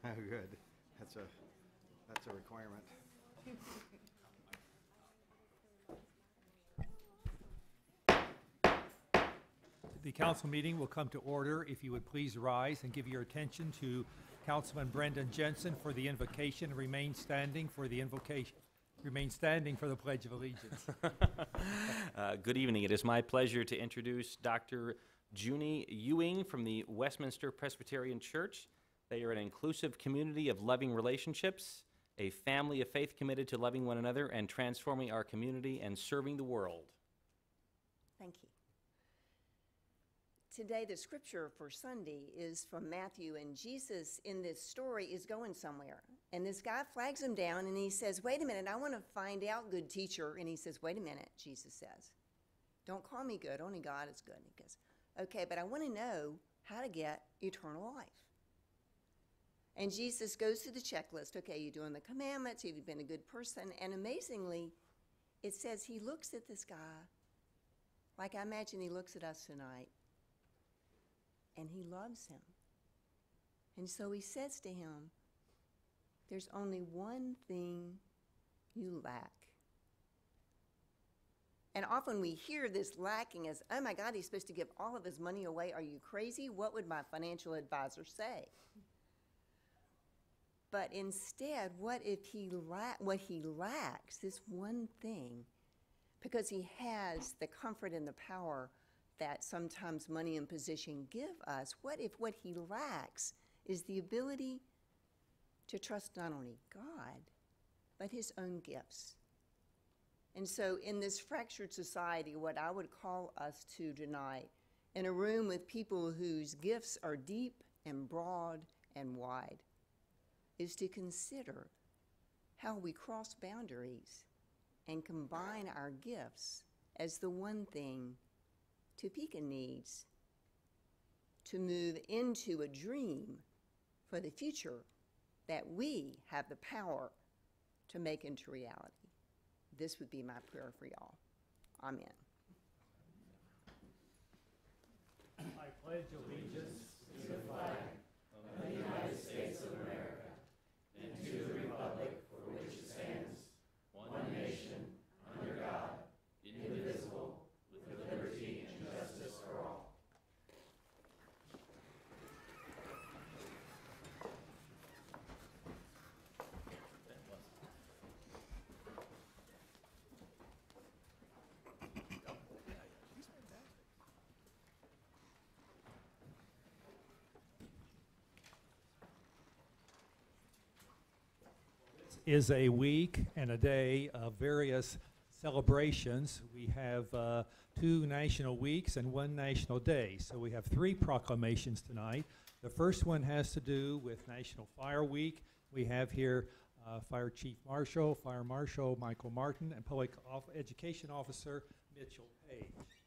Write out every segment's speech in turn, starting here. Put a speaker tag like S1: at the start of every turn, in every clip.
S1: Oh, good. That's a requirement.
S2: The council meeting will come to order. If you would please rise and give your attention to Councilman Brendan Jensen for the invocation. Remain standing for the invocation. Remain standing for the Pledge of Allegiance.
S3: Good evening. It is my pleasure to introduce Dr. Junie Ewing from the Westminster Presbyterian Church. They are an inclusive community of loving relationships, a family of faith committed to loving one another and transforming our community and serving the world.
S4: Thank you. Today, the scripture for Sunday is from Matthew, and Jesus in this story is going somewhere. And this guy flags him down, and he says, wait a minute, I want to find out, good teacher. And he says, wait a minute, Jesus says. Don't call me good, only God is good. And he goes, okay, but I want to know how to get eternal life. And Jesus goes through the checklist. Okay, you're doing the commandments, you've been a good person. And amazingly, it says he looks at this guy like I imagine he looks at us tonight. And he loves him. And so he says to him, there's only one thing you lack. And often we hear this lacking as, oh my God, he's supposed to give all of his money away. Are you crazy? What would my financial advisor say? But instead, what if what he lacks, this one thing, because he has the comfort and the power that sometimes money and position give us, what if what he lacks is the ability to trust not only God, but his own gifts? And so in this fractured society, what I would call us to tonight, in a room with people whose gifts are deep and broad and wide, is to consider how we cross boundaries and combine our gifts as the one thing Topeka needs to move into a dream for the future that we have the power to make into reality. This would be my prayer for y'all. Amen.
S2: I pledge allegiance
S5: to the flag of the United States of America and to the republic for which it stands, one nation, under God, indivisible, with liberty and justice for all.
S2: is a week and a day of various celebrations. We have 2 national weeks and 1 national day. So we have 3 proclamations tonight. The first one has to do with National Fire Week. We have here Fire Chief Marshal, Fire Marshal Michael Martin, and Public Education Officer Mitchell Page.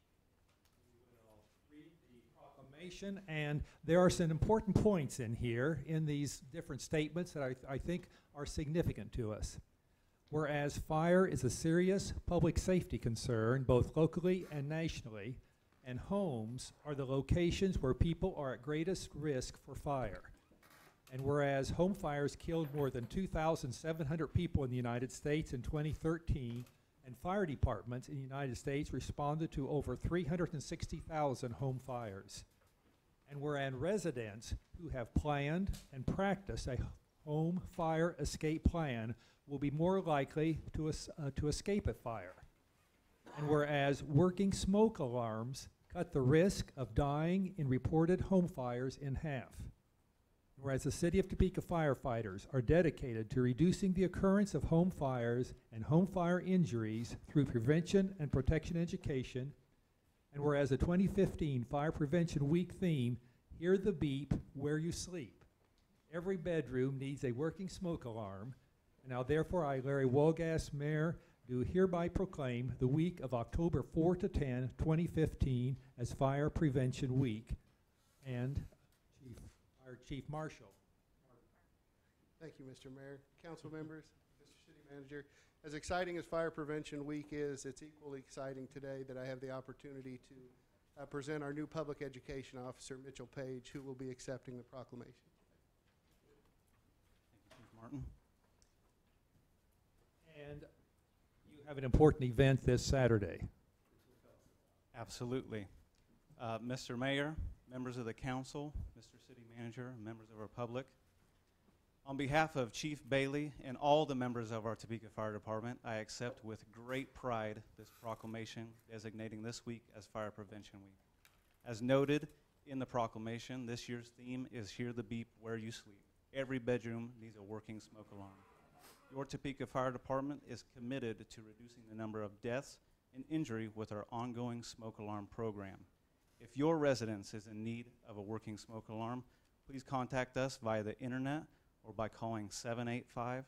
S2: We will read the proclamation, and there are some important points in here in these different statements that I think are significant to us. Whereas fire is a serious public safety concern both locally and nationally, and homes are the locations where people are at greatest risk for fire. And whereas home fires killed more than 2,700 people in the United States in 2013, and fire departments in the United States responded to over 360,000 home fires. And whereas residents who have planned and practiced a home fire escape plan will be more likely to escape a fire. And whereas working smoke alarms cut the risk of dying in reported home fires in half. Whereas the City of Topeka firefighters are dedicated to reducing the occurrence of home fires and home fire injuries through prevention and protection education. And whereas the 2015 Fire Prevention Week theme, Hear the Beep Where You Sleep. Every bedroom needs a working smoke alarm. And now therefore I, Larry Wolgass, Mayor, do hereby proclaim the week of October 4 to 10, 2015 as Fire Prevention Week. And our Chief Marshal.
S6: Thank you, Mr. Mayor. Council members, Mr. City Manager. As exciting as Fire Prevention Week is, it's equally exciting today that I have the opportunity to present our new Public Education Officer, Mitchell Page, who will be accepting the proclamation.
S7: Martin.
S2: And you have an important event this Saturday.
S7: Absolutely. Mr. Mayor, members of the council, Mr. City Manager, members of our public, on behalf of Chief Bailey and all the members of our Topeka Fire Department, I accept with great pride this proclamation designating this week as Fire Prevention Week. As noted in the proclamation, this year's theme is Hear the Beep Where You Sleep. Every bedroom needs a working smoke alarm. Your Topeka Fire Department is committed to reducing the number of deaths and injury with our ongoing smoke alarm program. If your residence is in need of a working smoke alarm, please contact us via the internet or by calling 785-368-4000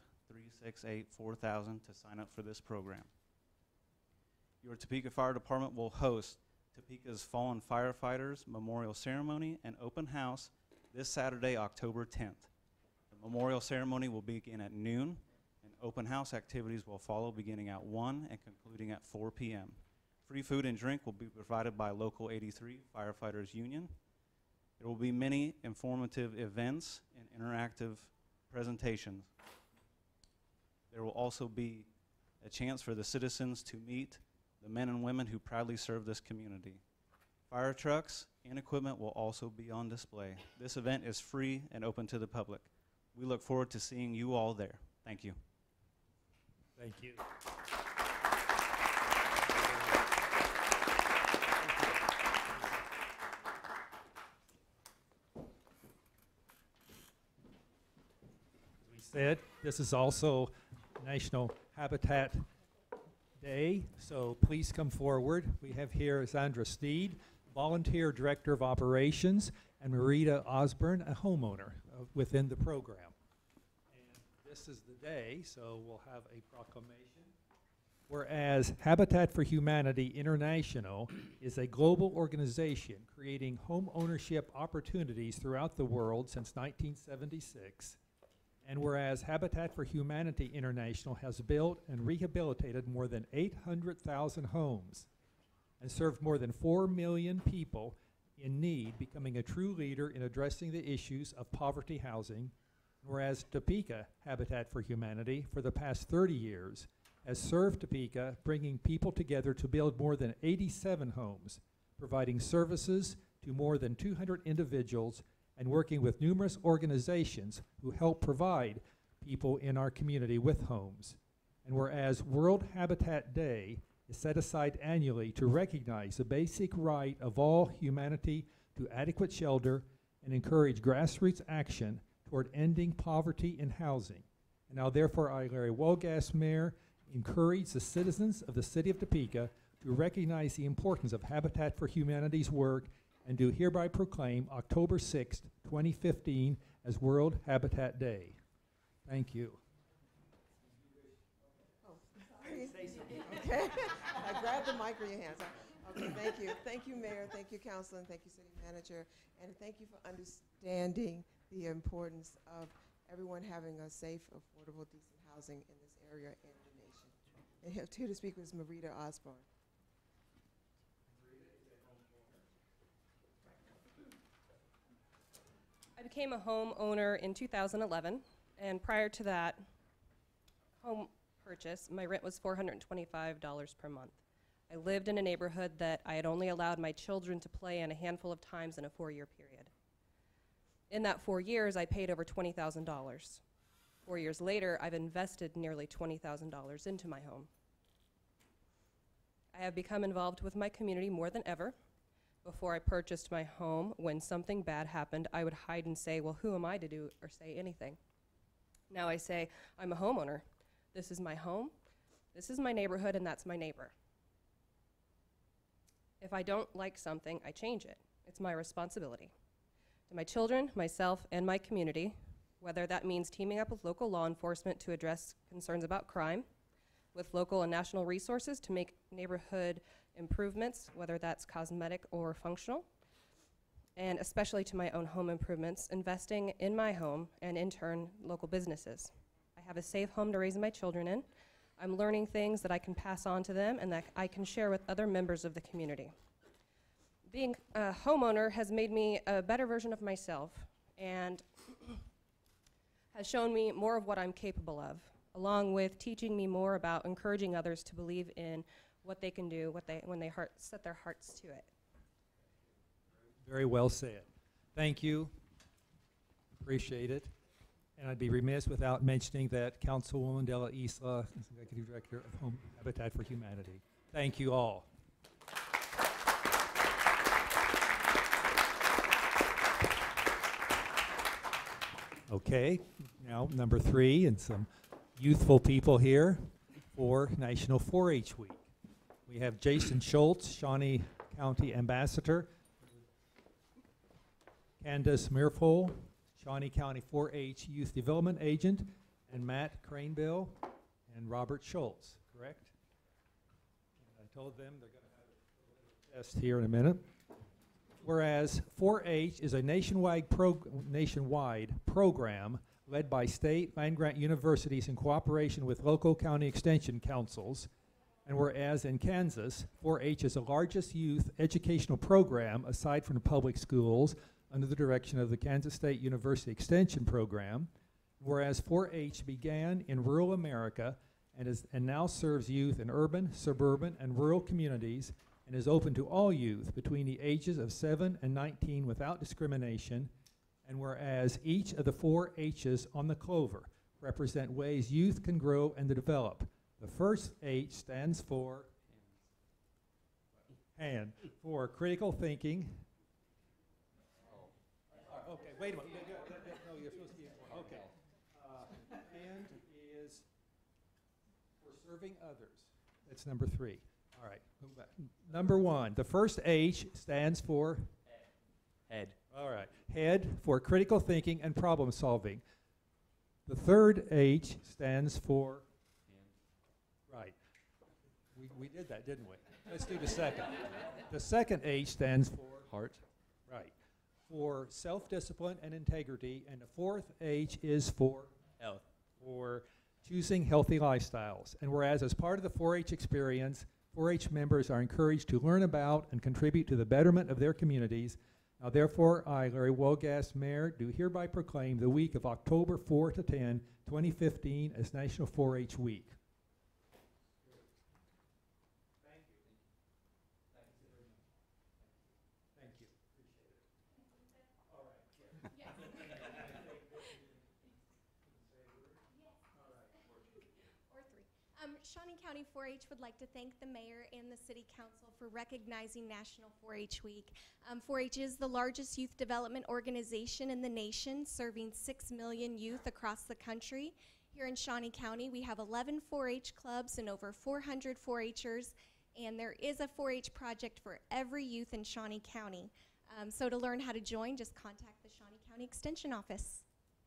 S7: to sign up for this program. Your Topeka Fire Department will host Topeka's Fallen Firefighters Memorial Ceremony and Open House this Saturday, October 10th. The memorial ceremony will begin at noon, and open house activities will follow beginning at 1 and concluding at 4 p.m. Free food and drink will be provided by Local 83 Firefighters Union. There will be many informative events and interactive presentations. There will also be a chance for the citizens to meet the men and women who proudly serve this community. Fire trucks and equipment will also be on display. This event is free and open to the public. We look forward to seeing you all there. Thank you.
S2: Thank you. As we said, this is also National Habitat Day, so please come forward. We have here Sandra Steed, Volunteer Director of Operations, and Marita Osborne, a homeowner within the program. And this is the day, so we'll have a proclamation. Whereas Habitat for Humanity International is a global organization creating home ownership opportunities throughout the world since 1976, and whereas Habitat for Humanity International has built and rehabilitated more than 800,000 homes and served more than 4 million people in need, becoming a true leader in addressing the issues of poverty housing, whereas Topeka Habitat for Humanity for the past 30 years has served Topeka, bringing people together to build more than 87 homes, providing services to more than 200 individuals, and working with numerous organizations who help provide people in our community with homes. And whereas World Habitat Day is set aside annually to recognize the basic right of all humanity to adequate shelter and encourage grassroots action toward ending poverty in housing. And now therefore I, Larry Wolgass, Mayor, encourage the citizens of the city of Topeka to recognize the importance of Habitat for Humanity's work and do hereby proclaim October 6th, 2015 as World Habitat Day. Thank you.
S8: Okay, I grabbed the mic in your hands. Okay, thank you. Thank you, Mayor. Thank you, Council, and thank you, City Manager. And thank you for understanding the importance of everyone having a safe, affordable, decent housing in this area and the nation. And here to speak was Marita Osborne.
S9: I became a homeowner in 2011, and prior to that home purchase, my rent was $425 per month. I lived in a neighborhood that I had only allowed my children to play in a handful of times in a 4-year period. In that 4 years, I paid over $20,000. 4 years later, I've invested nearly $20,000 into my home. I have become involved with my community more than ever. Before I purchased my home, when something bad happened, I would hide and say, well, who am I to do or say anything? Now I say, I'm a homeowner. This is my home, this is my neighborhood, and that's my neighbor. If I don't like something, I change it. It's my responsibility. To my children, myself, and my community, whether that means teaming up with local law enforcement to address concerns about crime, with local and national resources to make neighborhood improvements, whether that's cosmetic or functional, and especially to my own home improvements, investing in my home and in turn local businesses. I have a safe home to raise my children in. I'm learning things that I can pass on to them and that I can share with other members of the community. Being a homeowner has made me a better version of myself, and has shown me more of what I'm capable of, along with teaching me more about encouraging others to believe in what they can do when they set their hearts to it.
S2: Very well said. Thank you. Appreciate it. And I'd be remiss without mentioning that Councilwoman De La Isla is Executive Director of Home Habitat for Humanity. Thank you all. Okay, now number 3, and some youthful people here for National 4-H Week. We have Jason Schultz, Shawnee County Ambassador, Candace Mirfol, Shawnee County 4-H Youth Development Agent, and Matt Craneville and Robert Schultz, correct? And I told them they're going to have a test here in a minute. Whereas 4-H is a nationwide program led by state land-grant universities in cooperation with local county extension councils. And whereas in Kansas, 4-H is the largest youth educational program aside from the public schools under the direction of the Kansas State University Extension Program. Whereas 4-H began in rural America and now serves youth in urban, suburban, and rural communities, and is open to all youth between the ages of 7 and 19 without discrimination. And whereas each of the 4 H's on the clover represent ways youth can grow and to develop. The first H stands for hand, for critical thinking. Okay, wait a minute. No, you're supposed to be important. Okay. Hand is for serving others. That's number 3. All right, move back. Number 1, the first H stands for?
S3: Head.
S2: All right, head for critical thinking and problem solving. The third H stands for? Right. We did that, didn't we? Let's do the second. The second H stands for? Heart. Right. For self-discipline and integrity. And the fourth H is for?
S3: Health.
S2: For choosing healthy lifestyles. And whereas as part of the 4-H experience, 4-H members are encouraged to learn about and contribute to the betterment of their communities. Now therefore, I, Larry Wolgast, Mayor, do hereby proclaim the week of October 4 to 10, 2015 as National 4-H Week.
S10: Shawnee County 4-H would like to thank the mayor and the city council for recognizing National 4-H Week. 4-H is the largest youth development organization in the nation, serving 6 million youth across the country. Here in Shawnee County, we have 11 4-H clubs and over 400 4-Hers, and there is a 4-H project for every youth in Shawnee County. So to learn how to join, just contact the Shawnee County Extension Office.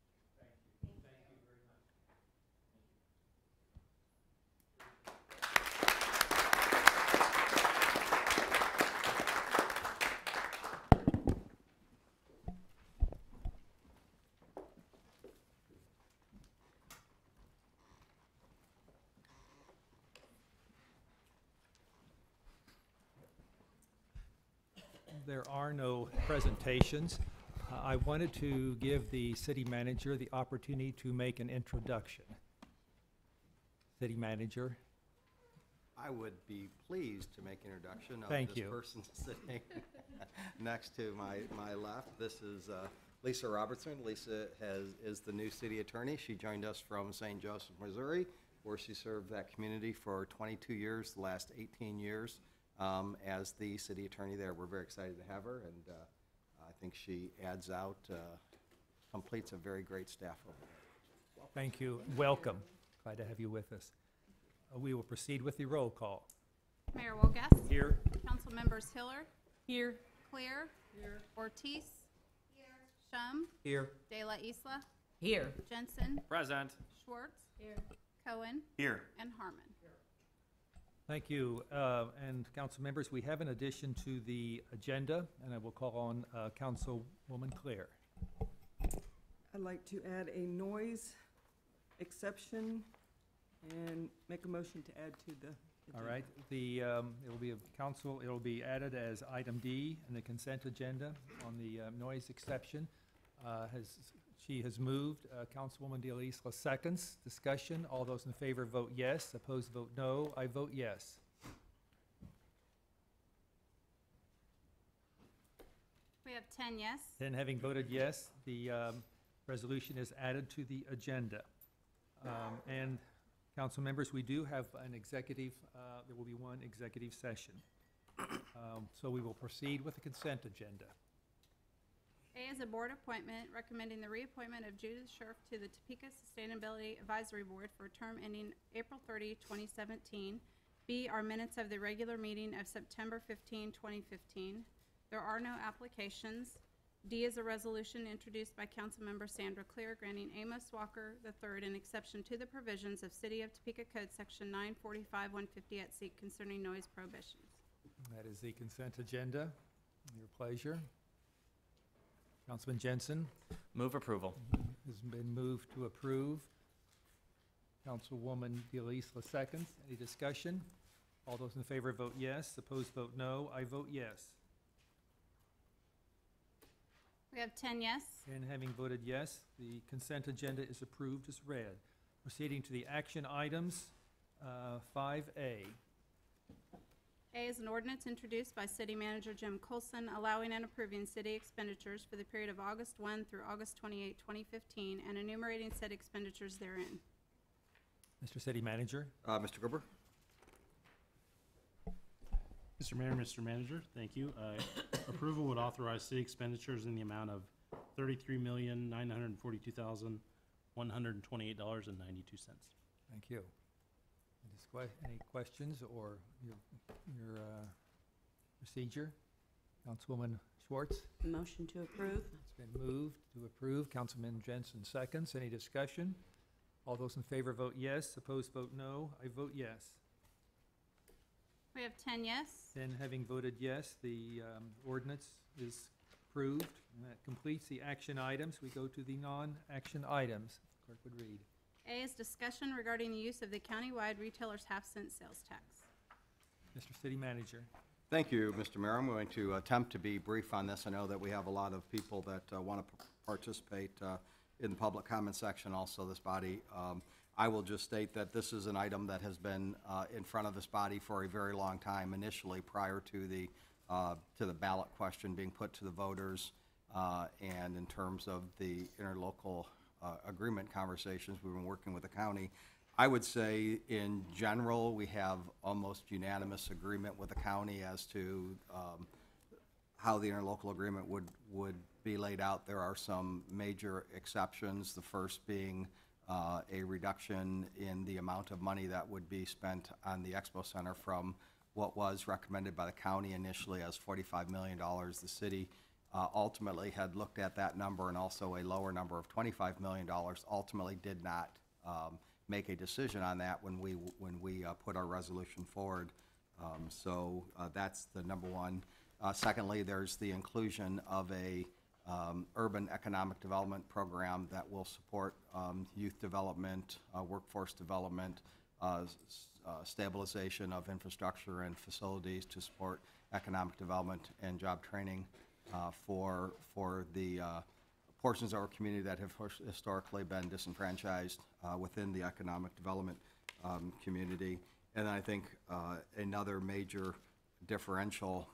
S2: There are no presentations. I wanted to give the city manager the opportunity to make an introduction. City manager.
S1: I would be pleased to make introduction of
S2: Thank
S1: this
S2: you.
S1: person sitting next to my left. This is Lisa Robertson. Lisa is the new city attorney. She joined us from St. Joseph, Missouri, where she served that community for 22 years, the last 18 years as the city attorney there. We're very excited to have her, and I think she adds out, completes a very great staff over there.
S2: Thank you. Welcome. Glad to have you with us. We will proceed with the roll call.
S11: Mayor Wolgast.
S2: Here.
S11: Council members Hiller. Here. Clear. Here. Ortiz. Here. Shum.
S2: Here.
S11: De La Isla.
S8: Here.
S11: Jensen.
S3: Present.
S11: Schwartz. Here. Cohen.
S3: Here.
S11: And Harmon.
S2: Thank you. And council members, we have an addition to the agenda, and I will call on Councilwoman Claire.
S12: I'd like to add a noise exception and make a motion to add to the agenda.
S2: All right. It'll be added as item D in the consent agenda on the noise exception. Has She has moved. Councilwoman De La Isla seconds. Discussion. All those in favor vote yes. Opposed vote no. I vote yes.
S11: We have 10 yes.
S2: Then, having voted yes, the resolution is added to the agenda. And council members, we do have an executive, there will be one executive session. So we will proceed with the consent agenda.
S11: A is a board appointment recommending the reappointment of Judith Scherf to the Topeka Sustainability Advisory Board for a term ending April 30, 2017. B are minutes of the regular meeting of September 15, 2015. There are no applications. D is a resolution introduced by Councilmember Sandra Clear granting Amos Walker III an exception to the provisions of City of Topeka Code Section 945-150 at seek concerning noise prohibitions.
S2: That is the consent agenda. Your pleasure. Councilman Jensen.
S3: Move approval.
S2: Has been moved to approve. Councilwoman De La Isla seconds. Any discussion? All those in favor vote yes. Opposed vote no. I vote yes.
S11: We have 10 yes.
S2: And having voted yes, the consent agenda is approved as read. Proceeding to the action items, 5A.
S11: A is an ordinance introduced by City Manager Jim Colson allowing and approving city expenditures for the period of August 1 through August 28, 2015, and enumerating said expenditures therein.
S2: Mr. City Manager.
S1: Mr. Gerber?
S13: Mr. Mayor, Mr. Manager, thank you. Approval would authorize city expenditures in the amount of $33,942,128.92.
S2: Thank you. Any questions or your procedure? Councilwoman Schwartz?
S14: Motion to approve.
S2: It's been moved to approve. Councilman Jensen seconds. Any discussion? All those in favor vote yes. Opposed vote no. I vote yes.
S11: We have 10 yes.
S2: Then, having voted yes, the ordinance is approved. And that completes the action items. We go to the non-action items. Clerk would read.
S11: A is discussion regarding the use of the countywide retailer's half-cent sales tax.
S2: Mr. City Manager.
S1: Thank you, Mr. Mayor. I'm going to attempt to be brief on this. I know that we have a lot of people that want to participate in the public comment section, also this body. I will just state that this is an item that has been in front of this body for a very long time, initially prior to the ballot question being put to the voters, and in terms of the interlocal agreement conversations we've been working with the county. I would say in general, we have almost unanimous agreement with the county as to how the interlocal agreement would be laid out. There are some major exceptions, the first being a reduction in the amount of money that would be spent on the Expo Center from what was recommended by the county initially as $45 million. The city ultimately had looked at that number and also a lower number of $25 million, ultimately did not make a decision on that when we put our resolution forward. So that's the number one. Secondly, there's the inclusion of a urban economic development program that will support youth development, workforce development, stabilization of infrastructure and facilities to support economic development and job training for the portions of our community that have historically been disenfranchised within the economic development community. And I think another major differential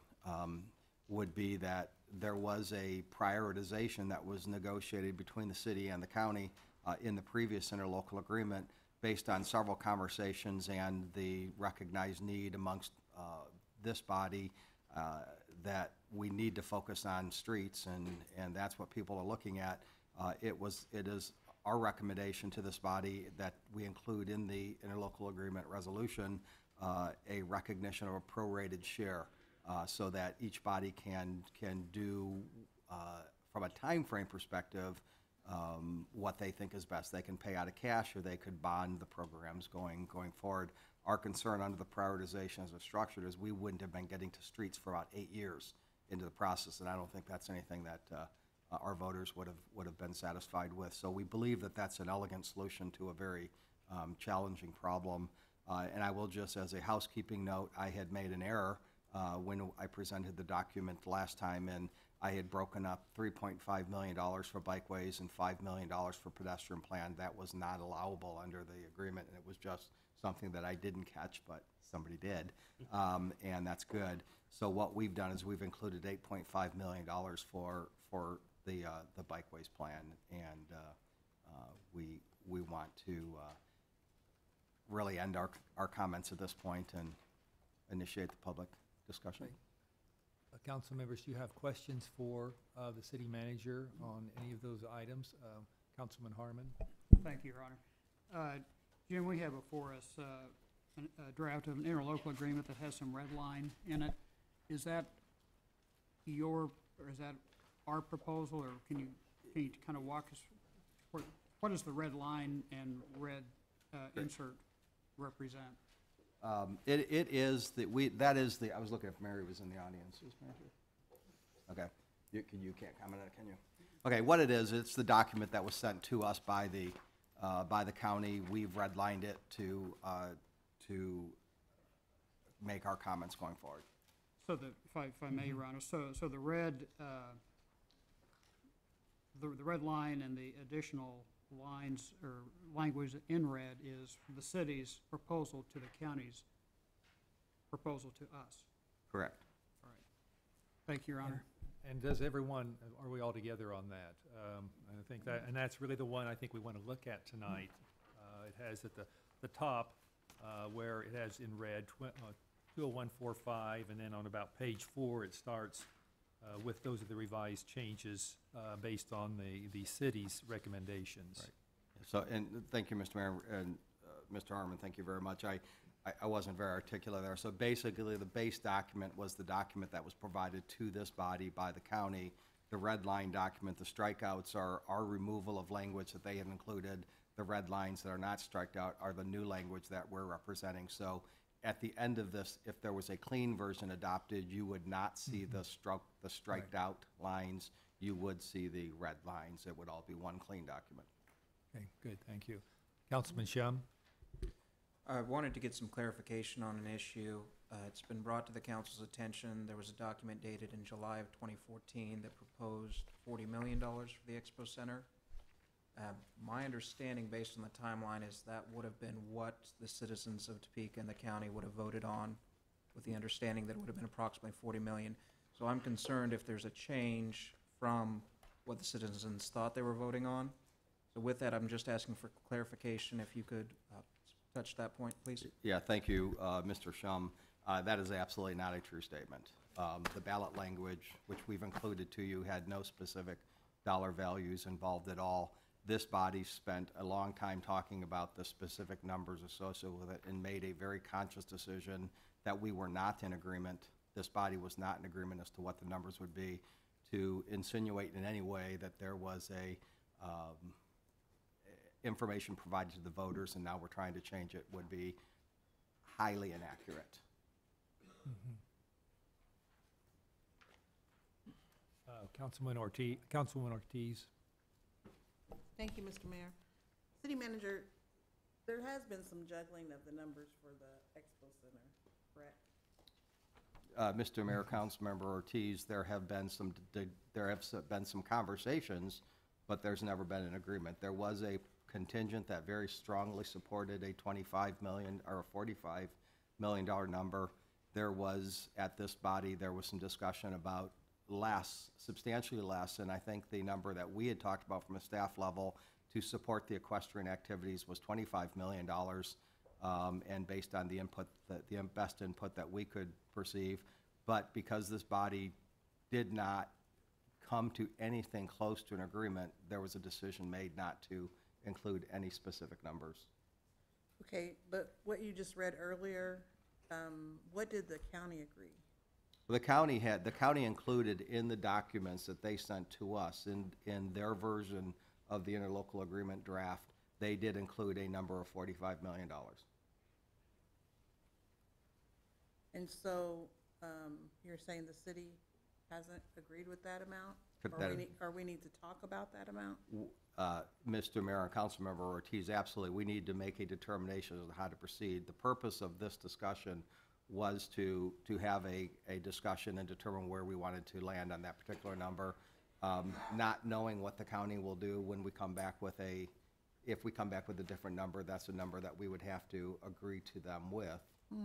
S1: would be that there was a prioritization that was negotiated between the city and the county in the previous interlocal agreement based on several conversations and the recognized need amongst this body that we need to focus on streets, and that's what people are looking at. It is our recommendation to this body that we include in the interlocal agreement resolution a recognition of a prorated share so that each body can do, from a time frame perspective, what they think is best. They can pay out of cash or they could bond the programs going forward. Our concern under the prioritization as it's structured is we wouldn't have been getting to streets for about 8 years into the process, and I don't think that's anything that our voters would have been satisfied with. So we believe that that's an elegant solution to a very challenging problem. And I will just, as a housekeeping note, I had made an error when I presented the document last time, and I had broken up $3.5 million for bikeways and $5 million for pedestrian plan. That was not allowable under the agreement, and it was just something that I didn't catch, but somebody did, and that's good. So what we've done is we've included $8.5 million for the bikeways plan, and we want to really end our comments at this point and initiate the public discussion.
S2: Council members, do you have questions for the city manager on any of those items? Councilman Harmon?
S14: Thank you, Your Honor. Jim, we have before us a draft of an interlocal agreement that has some red line in it. Is that or is that our proposal, or can you kind of walk us, what does the red line and red insert represent?
S1: It is I was looking if Mary was in the audience. Is Mary here? Okay. You can't comment on it, can you? Okay, what it is, it's the document that was sent to us by the county. We've redlined it to make our comments going forward.
S14: So if I may, Your Honor, so the red, the red line and the additional lines or language in red is the city's proposal to the county's proposal to us.
S1: Correct.
S14: All right. Thank you, Your Honor.
S2: And does everyone, are we all together on that? I think that, and that's really the one I think we want to look at tonight. It has at the top where it has in red 20145, and then on about page 4 it starts with those are the revised changes based on the city's recommendations.
S1: Right. So, and thank you, Mr. Mayor, and Mr. Harmon, thank you very much. I wasn't very articulate there. So basically, the base document was the document that was provided to this body by the county. The red line document, the strikeouts are our removal of language that they had included. The red lines that are not striked out are the new language that we're representing. So at the end of this, if there was a clean version adopted, you would not see the striked out lines. You would see the red lines. It would all be one clean document.
S2: Okay, good, thank you. Councilman Shum?
S15: I wanted to get some clarification on an issue. It's been brought to the council's attention. There was a document dated in July of 2014 that proposed $40 million for the Expo Center. My understanding, based on the timeline, is that would have been what the citizens of Topeka and the county would have voted on, with the understanding that it would have been approximately $40 million. So I'm concerned if there's a change from what the citizens thought they were voting on. So with that, I'm just asking for clarification, if you could touch that point, please.
S1: Yeah, thank you, Mr. Shum. That is absolutely not a true statement. The ballot language, which we've included to you, had no specific dollar values involved at all. This body spent a long time talking about the specific numbers associated with it and made a very conscious decision that we were not in agreement. This body was not in agreement as to what the numbers would be. To insinuate in any way that there was a information provided to the voters and now we're trying to change it would be highly inaccurate.
S2: Councilman Ortiz.
S16: Thank you, Mr. Mayor. City Manager, there has been some juggling of the numbers for the Expo Center, correct?
S1: Mr. Mayor, Councilmember Ortiz, there have been some conversations, but there's never been an agreement. There was a contingent that very strongly supported a $25 million or a $45 million number. There was, at this body, there was some discussion about less, substantially less, and I think the number that we had talked about from a staff level to support the equestrian activities was $25 million, and based on the input, the best input that we could perceive. But because this body did not come to anything close to an agreement, there was a decision made not to include any specific numbers.
S16: Okay, but what you just read earlier, what did the county agree?
S1: The county included in the documents that they sent to us in their version of the interlocal agreement draft, they did include a number of $45 million.
S16: And so you're saying the city hasn't agreed with that amount? Or we need to talk about that amount?
S1: Mr. Mayor and Councilmember Ortiz, absolutely. We need to make a determination as to how to proceed. The purpose of this discussion was to have a discussion and determine where we wanted to land on that particular number, not knowing what the county will do when we come back with if we come back with a different number, that's a number that we would have to agree to them with.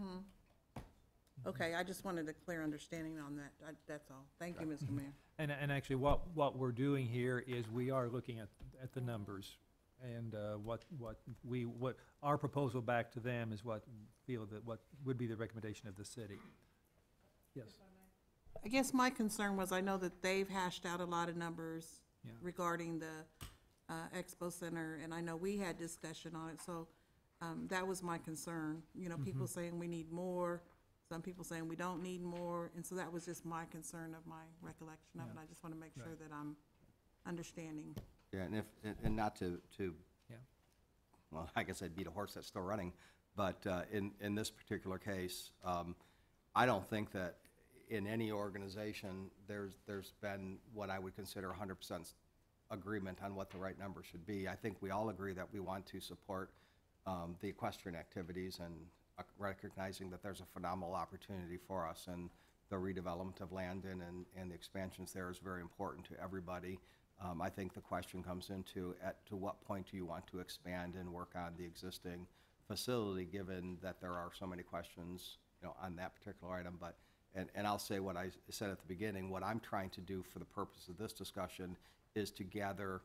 S16: Okay, I just wanted a clear understanding on that. That's all. Thank you, Mr. Mayor.
S2: And actually, what we're doing here is we are looking at the numbers, and what our proposal back to them is what would be the recommendation of the city. Yes.
S16: I guess my concern was, I know that they've hashed out a lot of numbers
S2: Yeah.
S16: regarding the Expo Center, and I know we had discussion on it, so that was my concern. You know, people saying we need more, some people saying we don't need more, and so that was just my concern of my recollection of it. I just want to make sure that I'm understanding.
S1: Yeah, and not to,
S2: Yeah.
S1: well, I guess I'd beat a horse that's still running, but in this particular case, I don't think that in any organization, there's been what I would consider 100% agreement on what the right number should be. I think we all agree that we want to support the equestrian activities, and recognizing that there's a phenomenal opportunity for us, and the redevelopment of Landon and the expansions there is very important to everybody. I think the question comes into to what point do you want to expand and work on the existing facility, given that there are so many questions, on that particular item. But and I'll say what I said at the beginning. What I'm trying to do for the purpose of this discussion is to gather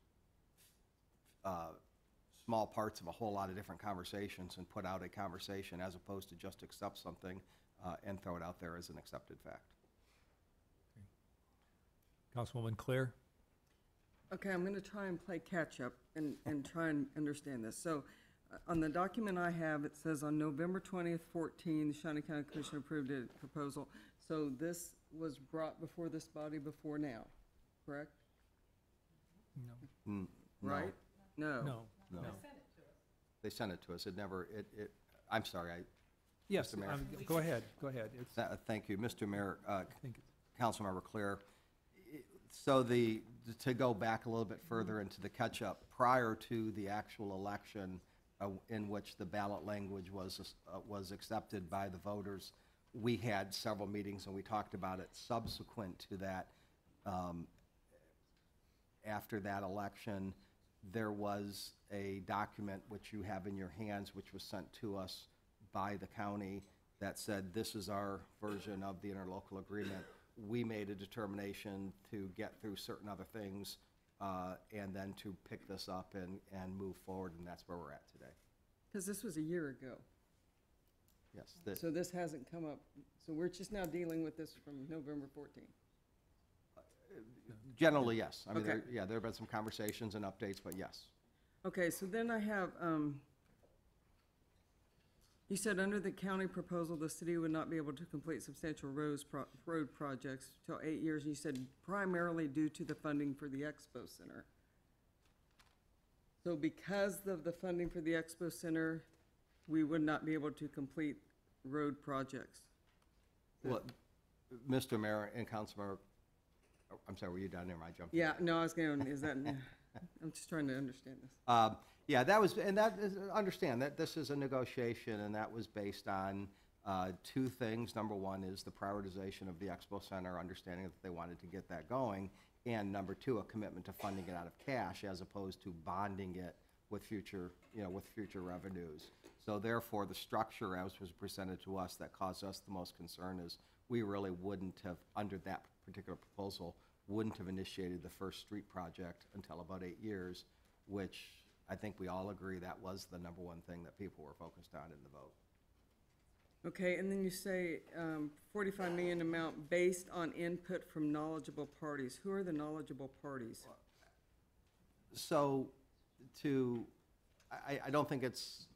S1: small parts of a whole lot of different conversations and put out a conversation, as opposed to just accept something and throw it out there as an accepted fact.
S2: Councilwoman Claire?
S12: Okay, I'm going to try and play catch-up and try and understand this. So, on the document I have, it says on November 20th, 14, the Shawnee County Commission approved a proposal. So this was brought before this body before now, correct?
S2: No.
S12: Right? No.
S2: No.
S1: They sent it to us. It never, I'm sorry,
S2: Yes,
S1: Mr. Mayor.
S2: go ahead. It's,
S1: Thank you, Mr. Mayor,
S2: think
S1: Councilmember Clear. So to go back a little bit further into the catch-up, prior to the actual election in which the ballot language was accepted by the voters, we had several meetings and we talked about it. Subsequent to that, after that election, there was a document which you have in your hands, which was sent to us by the county, that said, this is our version of the interlocal agreement. We made a determination to get through certain other things and then to pick this up and move forward, and that's where we're at today.
S12: Because this was a year ago.
S1: Yes.
S12: So this hasn't come up, so we're just now dealing with this from November 14th.
S1: Generally, yes. I mean,
S12: Okay.
S1: there have been some conversations and updates, but yes.
S12: Okay, so then I have, you said under the county proposal, the city would not be able to complete substantial road projects till 8 years. And you said primarily due to the funding for the Expo Center. So because of the funding for the Expo Center, we would not be able to complete road projects.
S1: Well, Mr. Mayor and Councilmember, I'm sorry, were you down there? I jumped.
S12: Yeah, no, I was going, is that, I'm just trying to understand this.
S1: Yeah, understand that this is a negotiation, and that was based on two things. Number one is the prioritization of the Expo Center, understanding that they wanted to get that going, and number two, a commitment to funding it out of cash as opposed to bonding it with future revenues. So therefore, the structure as was presented to us that caused us the most concern is we really wouldn't have, under that particular proposal, wouldn't have initiated the first street project until about 8 years, which I think we all agree that was the number one thing that people were focused on in the vote.
S12: Okay, and then you say 45 million amount based on input from knowledgeable parties. Who are the knowledgeable parties?
S1: So, I don't think it's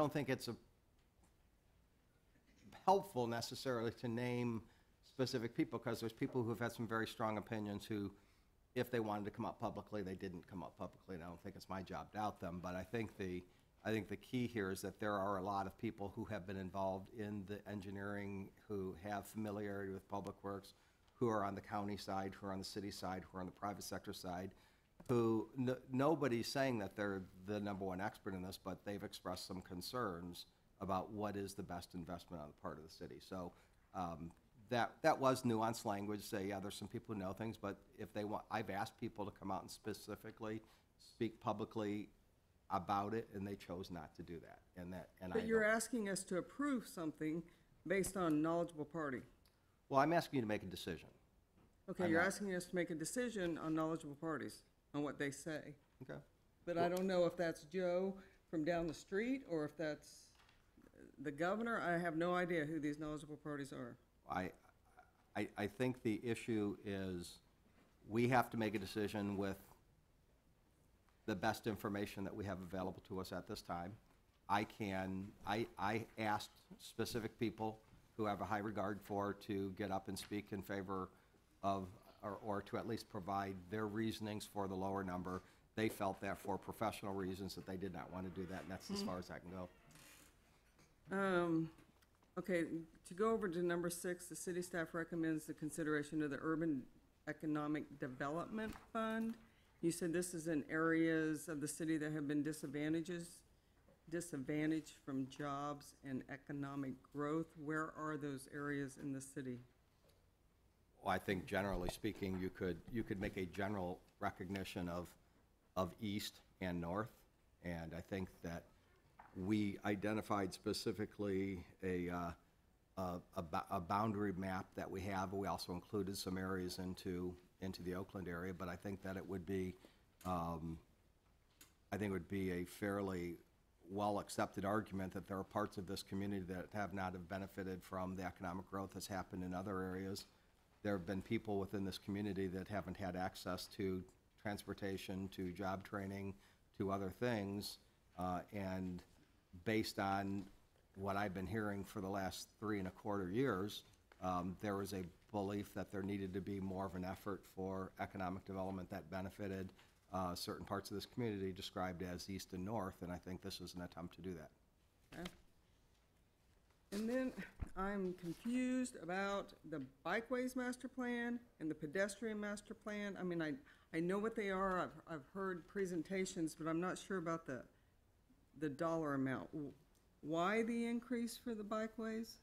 S1: helpful necessarily to name specific people, because there's people who've had some very strong opinions who, if they wanted to come up publicly, they didn't come up publicly, and I don't think it's my job to out them. But I think the key here is that there are a lot of people who have been involved in the engineering, who have familiarity with public works, who are on the county side, who are on the city side, who are on the private sector side, who nobody's saying that they're the number one expert in this, but they've expressed some concerns about what is the best investment on the part of the city. So that was nuanced language, say, yeah, there's some people who know things, but if they want, I've asked people to come out and specifically speak publicly about it, and they chose not to do that.
S12: But you're asking us to approve something based on knowledgeable party.
S1: Well, I'm asking you to make a decision.
S12: Okay,
S1: I'm
S12: you're
S1: not-
S12: asking us to make a decision on knowledgeable parties, on what they say.
S1: Okay.
S12: But I don't know if that's Joe from down the street, or if that's the governor. I have no idea who these knowledgeable parties are.
S1: I think the issue is, we have to make a decision with the best information that we have available to us at this time. I asked specific people who have a high regard for to get up and speak in favor of, or to at least provide their reasonings for the lower number. They felt that for professional reasons that they did not want to do that, and that's as far as I can go.
S12: Okay, to go over to number 6, the city staff recommends the consideration of the Urban Economic Development Fund. You said this is in areas of the city that have been disadvantaged from jobs and economic growth. Where are those areas in the city?
S1: Well, I think generally speaking, you could make a general recognition of east and north, and I think that we identified specifically a boundary map that we have. We also included some areas into the Oakland area, but I think that it would be a fairly well-accepted argument that there are parts of this community that have not benefited from the economic growth that's happened in other areas. There have been people within this community that haven't had access to transportation, to job training, to other things, and based on what I've been hearing for the last 3¼ years, there was a belief that there needed to be more of an effort for economic development that benefited certain parts of this community described as east and north, and I think this is an attempt to do that.
S12: Okay. And then I'm confused about the bikeways master plan and the pedestrian master plan. I mean, I know what they are. I've heard presentations, but I'm not sure about the dollar amount. Why the increase for the bikeways?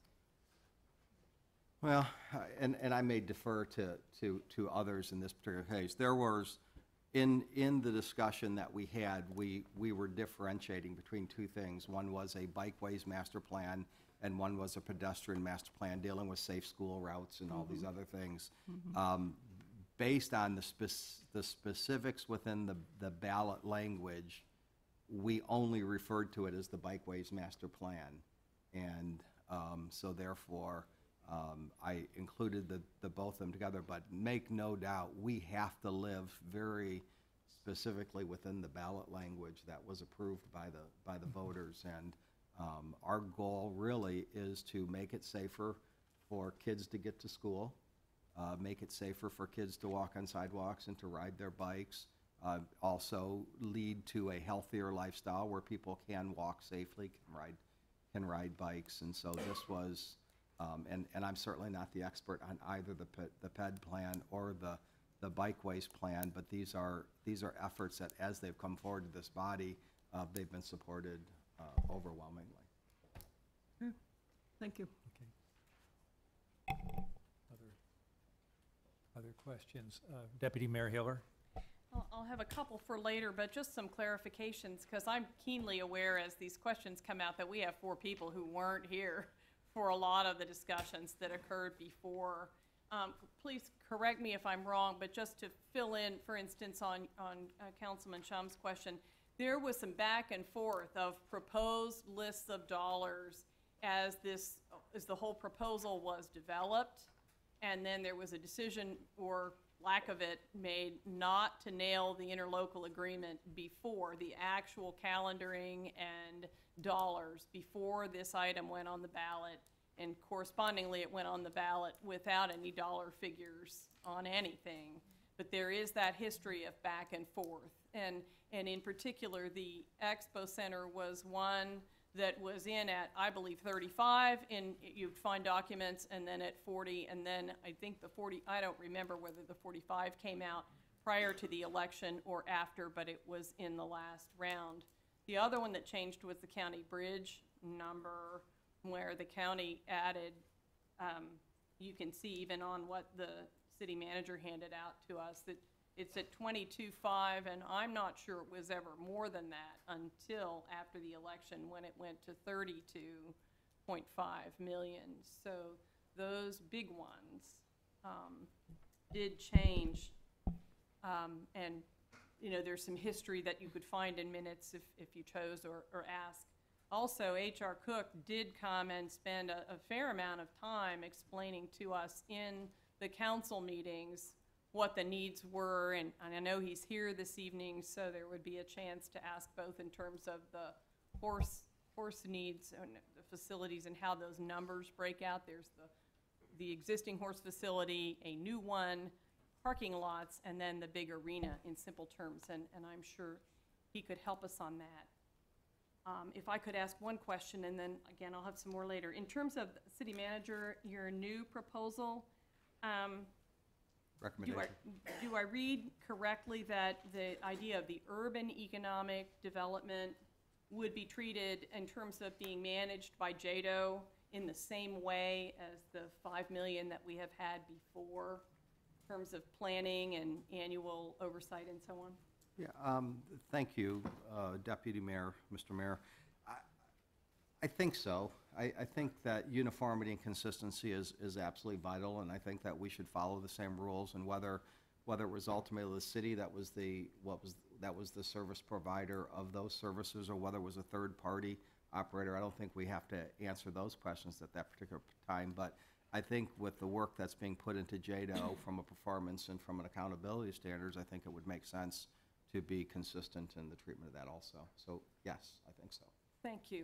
S1: Well, and I may defer to others in this particular case. There was, in the discussion that we had, we were differentiating between two things. One was a bikeways master plan, and one was a pedestrian master plan dealing with safe school routes and all these other things. Based on the specifics within the ballot language, we only referred to it as the bikeways master plan. And so therefore, I included the both of them together, but make no doubt, we have to live very specifically within the ballot language that was approved by the voters. And our goal really is to make it safer for kids to get to school, make it safer for kids to walk on sidewalks and to ride their bikes, also lead to a healthier lifestyle where people can walk safely, can ride bikes. And so this was, and I'm certainly not the expert on either the PED plan or the bikeways plan, but these are efforts that, as they've come forward to this body, they've been supported overwhelmingly.
S12: Yeah. Thank you.
S2: Other questions? Deputy Mayor Hiller?
S17: I'll have a couple for later, but just some clarifications, because I'm keenly aware as these questions come out that we have 4 people who weren't here for a lot of the discussions that occurred before. Please correct me if I'm wrong, but just to fill in, for instance, on Councilman Shum's question, there was some back and forth of proposed lists of dollars as the whole proposal was developed, and then there was a decision, or lack of it, made not to nail the interlocal agreement before the actual calendaring and dollars, before this item went on the ballot, and correspondingly it went on the ballot without any dollar figures on anything. But there is that history of back and forth, and in particular the Expo Center was one that was in at, I believe, 35, and you'd find documents, and then at 40, and then I think the 40, I don't remember whether the 45 came out prior to the election or after, but it was in the last round. The other one that changed was the county bridge number where the county added, you can see even on what the city manager handed out to us, that it's at 22.5, and I'm not sure it was ever more than that until after the election when it went to 32.5 million. So those big ones did change, and you know, there's some history that you could find in minutes if you chose or ask. Also, H.R. Cook did come and spend a fair amount of time explaining to us in the council meetings what the needs were, and I know he's here this evening, so there would be a chance to ask both in terms of the horse needs and the facilities and how those numbers break out. There's the existing horse facility, a new one, parking lots, and then the big arena in simple terms, and I'm sure he could help us on that. If I could ask one question, and then again, I'll have some more later. In terms of city manager, your new proposal,
S1: Recommendation.
S17: do I read correctly that the idea of the urban economic development would be treated in terms of being managed by JADO in the same way as the $5 million that we have had before in terms of planning and annual oversight and so on?
S1: Yeah, thank you, Deputy Mayor, Mr. Mayor. I think so. I think that uniformity and consistency is absolutely vital, and I think that we should follow the same rules. And whether it was ultimately the city that was the service provider of those services, or whether it was a third-party operator, I don't think we have to answer those questions at that particular time. But I think with the work that's being put into JADO from a performance and from an accountability standards, I think it would make sense to be consistent in the treatment of that also. So yes, I think so.
S17: Thank you.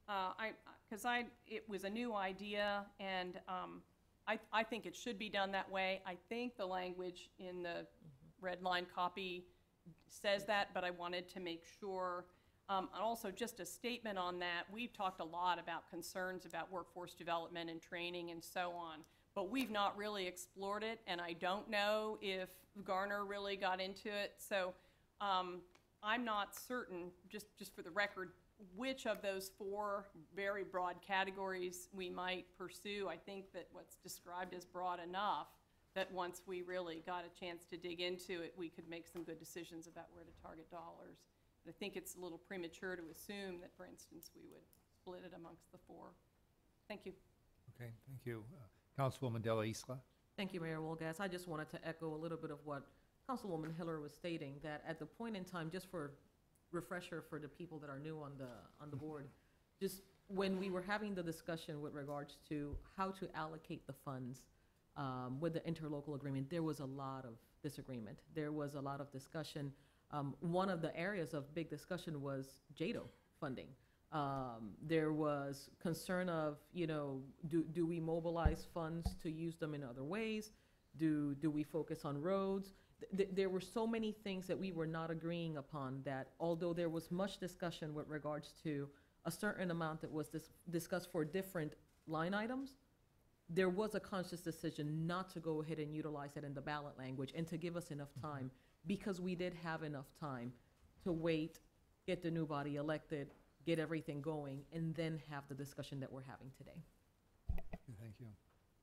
S17: It was a new idea, and I think it should be done that way. I think the language in the red line copy says that, but I wanted to make sure. And also, just a statement on that, we've talked a lot about concerns about workforce development and training and so on, but we've not really explored it, and I don't know if Garner really got into it. So I'm not certain, just for the record, which of those four very broad categories we might pursue. I think that what's described is broad enough that once we really got a chance to dig into it, we could make some good decisions about where to target dollars. And I think it's a little premature to assume that, for instance, we would split it amongst the four. Thank you.
S2: Okay, thank you. Councilwoman Della Isla.
S18: Thank you, Mayor Wolgass. I just wanted to echo a little bit of what Councilwoman Hiller was stating, that at the point in time, just for refresher for the people that are new on the board, just when we were having the discussion with regards to how to allocate the funds with the interlocal agreement, there was a lot of disagreement. There was a lot of discussion. One of the areas of big discussion was JADO funding. There was concern of, you know, do we mobilize funds to use them in other ways? Do we focus on roads? There were so many things that we were not agreeing upon, that although there was much discussion with regards to a certain amount that was discussed for different line items, there was a conscious decision not to go ahead and utilize it in the ballot language and to give us enough time, because we did have enough time to wait, get the new body elected, get everything going, and then have the discussion that we're having today.
S2: Thank you.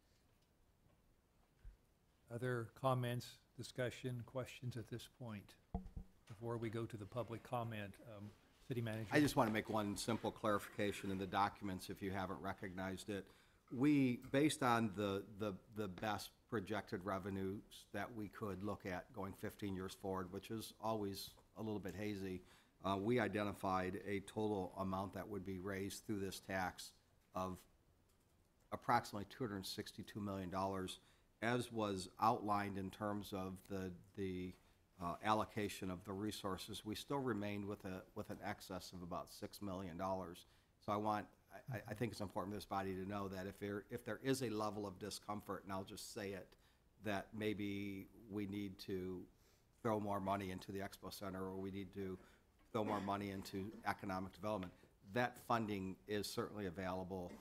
S2: Other comments, discussion, questions at this point before we go to the public comment? City Manager.
S1: I just want to make one simple clarification in the documents if you haven't recognized it. We, based on the best projected revenues that we could look at going 15 years forward, which is always a little bit hazy, we identified a total amount that would be raised through this tax of approximately $262 million, as was outlined in terms of the allocation of the resources. We still remained with an excess of about $6 million. So I think it's important for this body to know that if there is a level of discomfort, and I'll just say it, that maybe we need to throw more money into the Expo Center, or we need to throw more money into economic development, that funding is certainly available.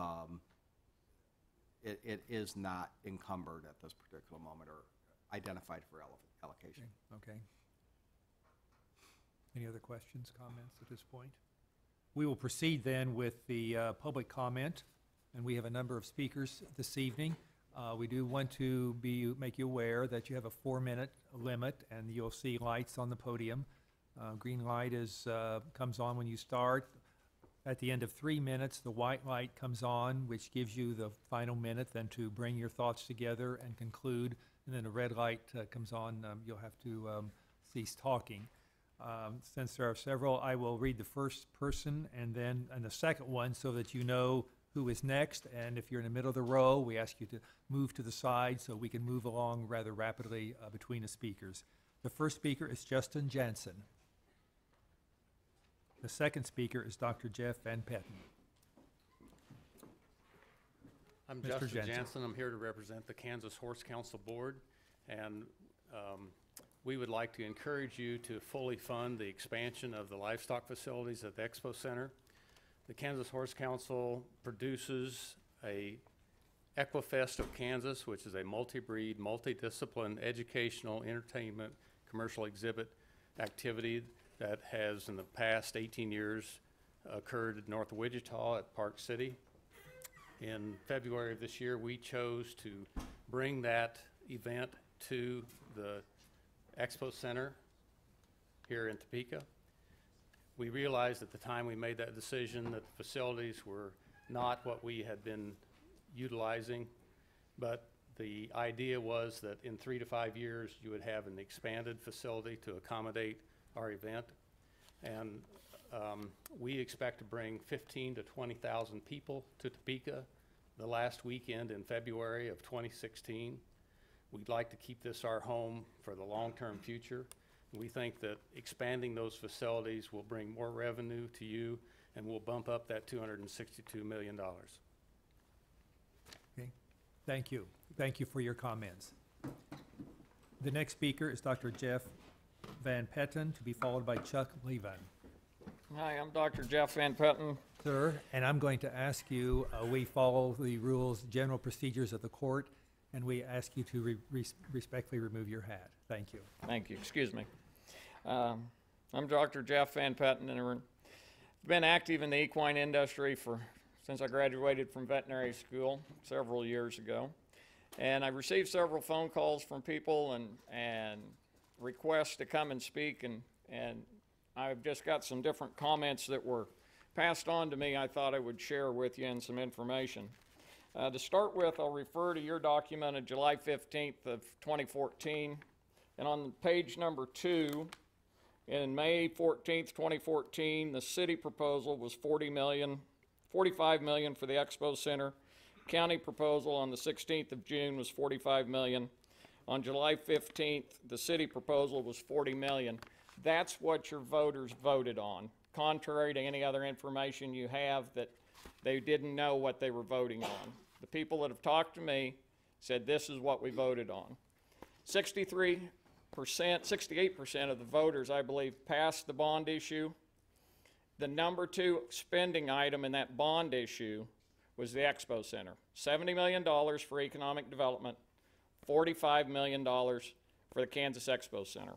S1: It is not encumbered at this particular moment or identified for allocation.
S2: Okay. Any other questions, comments at this point? We will proceed then with the public comment, and we have a number of speakers this evening. We do want to make you aware that you have a 4-minute limit, and you'll see lights on the podium. Green light comes on when you start. At the end of 3 minutes, the white light comes on, which gives you the final minute then to bring your thoughts together and conclude. And then the red light comes on. You'll have to cease talking. Since there are several, I will read the first person and the second one so that you know who is next. And if you're in the middle of the row, we ask you to move to the side so we can move along rather rapidly between the speakers. The first speaker is Justin Jansen. The second speaker is Dr. Jeff Van Petten.
S19: I'm
S2: Mr.
S19: Justin Jansen. I'm here to represent the Kansas Horse Council Board, and we would like to encourage you to fully fund the expansion of the livestock facilities at the Expo Center. The Kansas Horse Council produces a Equifest of Kansas, which is a multi-breed, multi-discipline, educational, entertainment, commercial exhibit activity that has in the past 18 years occurred north of Wichita at Park City. In February of this year, we chose to bring that event to the Expo Center here in Topeka. We realized at the time we made that decision that the facilities were not what we had been utilizing, but the idea was that in 3 to 5 years you would have an expanded facility to accommodate our event. And we expect to bring 15 to 20,000 people to Topeka the last weekend in February of 2016. We'd like to keep this our home for the long-term future. We think that expanding those facilities will bring more revenue to you and will bump up that $262 million.
S2: Okay. Thank you. Thank you for your comments. The next speaker is Dr. Jeff Van Petten, to be followed by Chuck Levin.
S20: Hi, I'm Dr. Jeff Van Petten.
S2: Sir, and I'm going to ask you, we follow the rules, general procedures of the court, and we ask you to respectfully remove your hat. Thank you.
S20: Thank you. Excuse me. I'm Dr. Jeff Van Petten, and I've been active in the equine industry since I graduated from veterinary school several years ago. And I've received several phone calls from people and requests to come and speak, and I've just got some different comments that were passed on to me I thought I would share with you and some information. To start with, I'll refer to your document of July 15th of 2014, and on page number 2, in May 14th, 2014, the city proposal was $45 million for the Expo Center. County proposal on the 16th of June was $45 million. On July 15th, the city proposal was $40 million. That's what your voters voted on, contrary to any other information you have that they didn't know what they were voting on. The people that have talked to me said this is what we voted on. 68% of the voters, I believe, passed the bond issue. The number 2 spending item in that bond issue was the Expo Center. $70 million for economic development, $45 million for the Kansas Expo Center.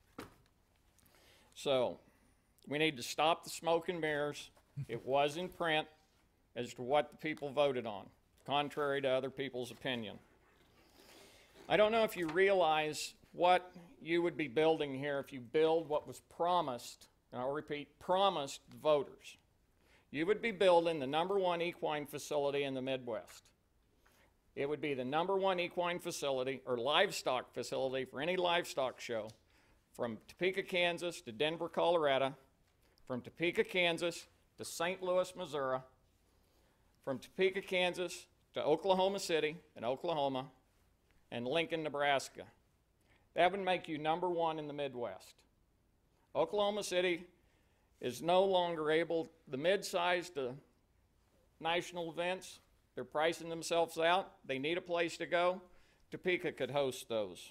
S20: So we need to stop the smoke and mirrors. It was in print as to what the people voted on, contrary to other people's opinion. I don't know if you realize what you would be building here if you build what was promised, and I'll repeat, promised voters. You would be building the #1 equine facility in the Midwest. It would be the #1 equine facility or livestock facility for any livestock show from Topeka, Kansas to Denver, Colorado, from Topeka, Kansas to St. Louis, Missouri, from Topeka, Kansas to Oklahoma City in Oklahoma, and Lincoln, Nebraska. That would make you #1 in the Midwest. Oklahoma City is no longer able, the mid-sized national events, they're pricing themselves out. They need a place to go. Topeka could host those.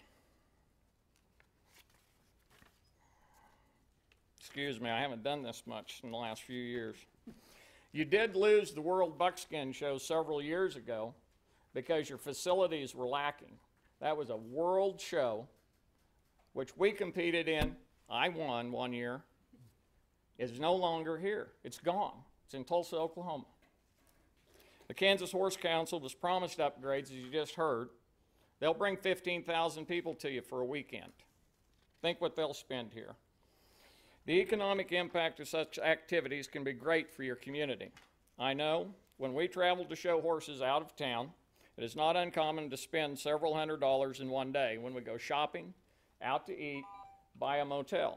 S20: Excuse me, I haven't done this much in the last few years. You did lose the World Buckskin Show several years ago because your facilities were lacking. That was a world show, which we competed in. I won one year. is no longer here. It's gone. It's in Tulsa, Oklahoma. The Kansas Horse Council was promised upgrades, as you just heard. They'll bring 15,000 people to you for a weekend. Think what they'll spend here. The economic impact of such activities can be great for your community. I know when we travel to show horses out of town, it is not uncommon to spend several $100s in one day when we go shopping, out to eat, buy a motel.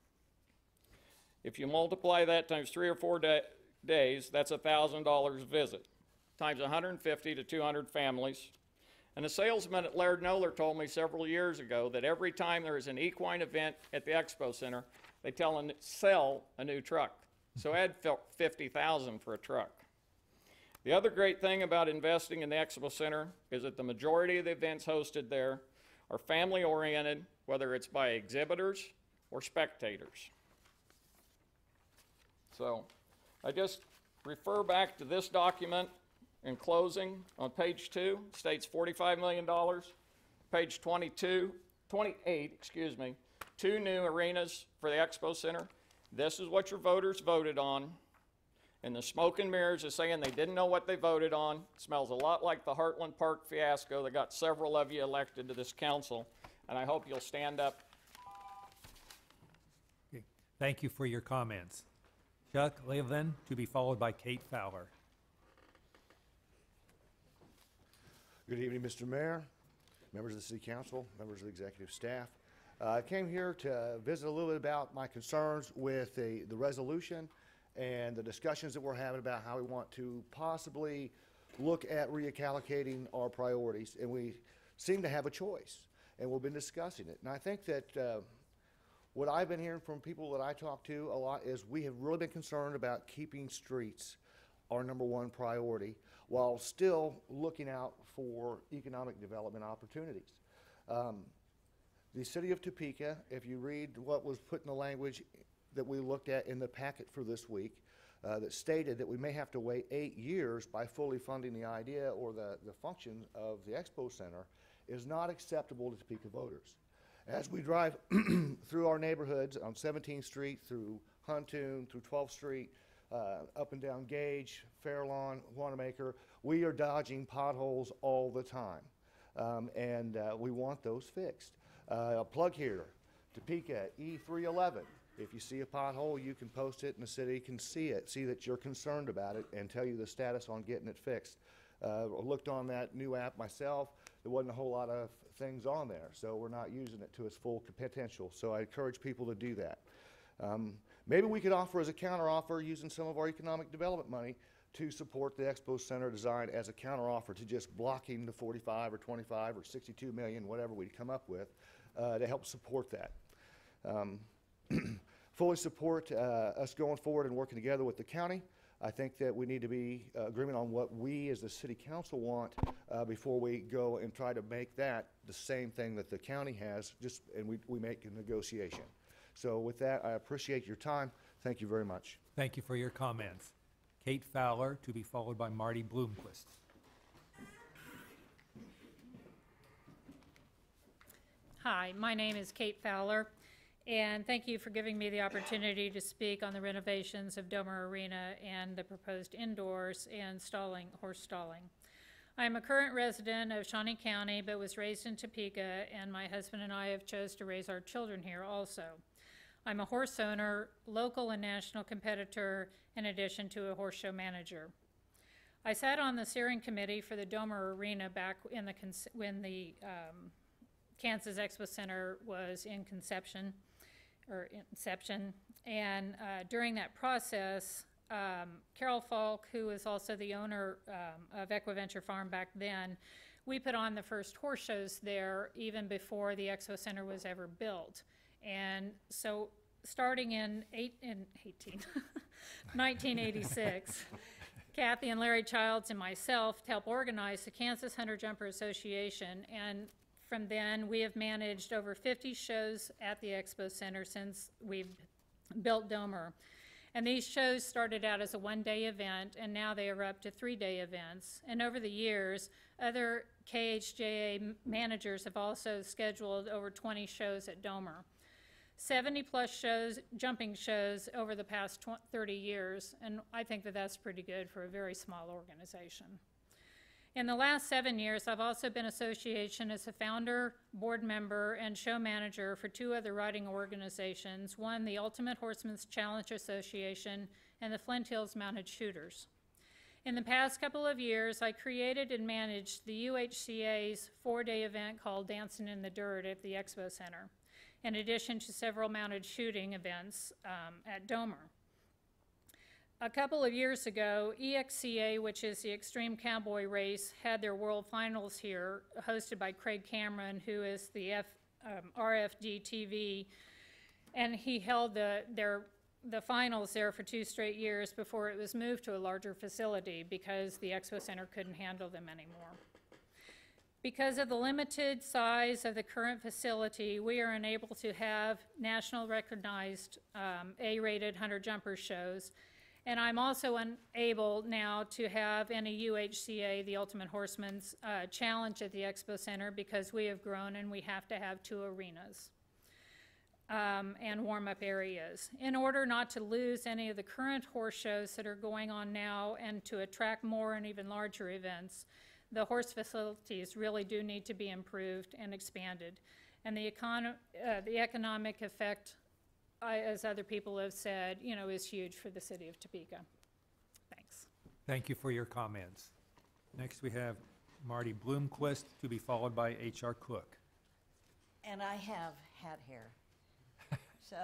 S20: If you multiply that times 3 or 4 days, that's $1,000 a visit, times 150 to 200 families. And a salesman at Laird Noller told me several years ago that every time there is an equine event at the Expo Center, they sell a new truck. So add $50,000 for a truck. The other great thing about investing in the Expo Center is that the majority of the events hosted there are family-oriented, whether it's by exhibitors or spectators. So I just refer back to this document in closing on page 2, states $45 million. Page 28, 2 new arenas for the Expo Center. This is what your voters voted on. And the smoke and mirrors is saying they didn't know what they voted on. It smells a lot like the Heartland Park fiasco that got several of you elected to this council. And I hope you'll stand up.
S2: Okay. Thank you for your comments. Chuck Levin, to be followed by Kate Fowler.
S21: Good evening, Mr. Mayor, members of the City Council, members of the executive staff. I came here to visit a little bit about my concerns with the resolution and the discussions that we're having about how we want to possibly look at reallocating our priorities. And we seem to have a choice, and we've been discussing it. And I think that what I've been hearing from people that I talk to a lot is we have really been concerned about keeping streets our #1 priority while still looking out for economic development opportunities. The city of Topeka, if you read what was put in the language that we looked at in the packet for this week, that stated that we may have to wait 8 years by fully funding the idea or the function of the Expo Center, is not acceptable to Topeka voters. As we drive through our neighborhoods on 17th Street, through Huntoon, through 12th Street, up and down Gage, Fairlawn, Wanamaker, we are dodging potholes all the time. And we want those fixed. A plug here, Topeka E311. If you see a pothole, you can post it and the city can see it, see that you're concerned about it, and tell you the status on getting it fixed. I looked on that new app myself. There wasn't a whole lot of things on there, so we're not using it to its full potential. So I encourage people to do that. Maybe we could offer as a counteroffer using some of our economic development money to support the Expo Center design as a counteroffer to just blocking the 45 or 25 or 62 million, whatever we'd come up with, to help support that. Fully support us going forward and working together with the county. I think that we need to be agreement on what we as the city council want before we go and try to make that the same thing that the county has, and we make a negotiation. So with that, I appreciate your time. Thank you very much.
S2: Thank you for your comments. Kate Fowler, to be followed by Marty Bloomquist.
S22: Hi, my name is Kate Fowler, and thank you for giving me the opportunity to speak on the renovations of Domer Arena and the proposed indoors and horse stalling. I'm a current resident of Shawnee County, but was raised in Topeka, and my husband and I have chose to raise our children here also. I'm a horse owner, local and national competitor, in addition to a horse show manager. I sat on the steering committee for the Domer Arena back in when the Kansas Expo Center was in inception, and during that process, Carol Falk, who was also the owner of Equiventure Farm back then, we put on the first horse shows there even before the Expo Center was ever built. And so starting in 1986, Kathy and Larry Childs and myself helped organize the Kansas Hunter Jumper Association, and from then we have managed over 50 shows at the Expo Center since we've built Domer. And these shows started out as a one-day event, and now they are up to 3-day events. And over the years, other KHJA managers have also scheduled over 20 shows at Domer. 70-plus shows, jumping shows over the past 30 years, and I think that that's pretty good for a very small organization. In the last 7 years, I've also been association as a founder, board member, and show manager for 2 other riding organizations, one, the Ultimate Horseman's Challenge Association, and the Flint Hills Mounted Shooters. In the past couple of years, I created and managed the UHCA's 4-day event called Dancing in the Dirt at the Expo Center, in addition to several mounted shooting events at Domer. A couple of years ago, EXCA, which is the Extreme Cowboy Race, had their World Finals here, hosted by Craig Cameron, who is the RFD TV, and he held the finals there for 2 straight years before it was moved to a larger facility because the Expo Center couldn't handle them anymore. Because of the limited size of the current facility, we are unable to have national recognized A-rated hunter jumper shows. And I'm also unable now to have any UHCA, the Ultimate Horseman's Challenge at the Expo Center because we have grown and we have to have 2 arenas and warm-up areas. In order not to lose any of the current horse shows that are going on now and to attract more and even larger events, the horse facilities really do need to be improved and expanded. And the economic effect, as other people have said, is huge for the city of Topeka. Thanks.
S2: Thank you for your comments. Next, we have Marty Bloomquist, to be followed by H.R. Cook.
S4: And I have hat hair. So,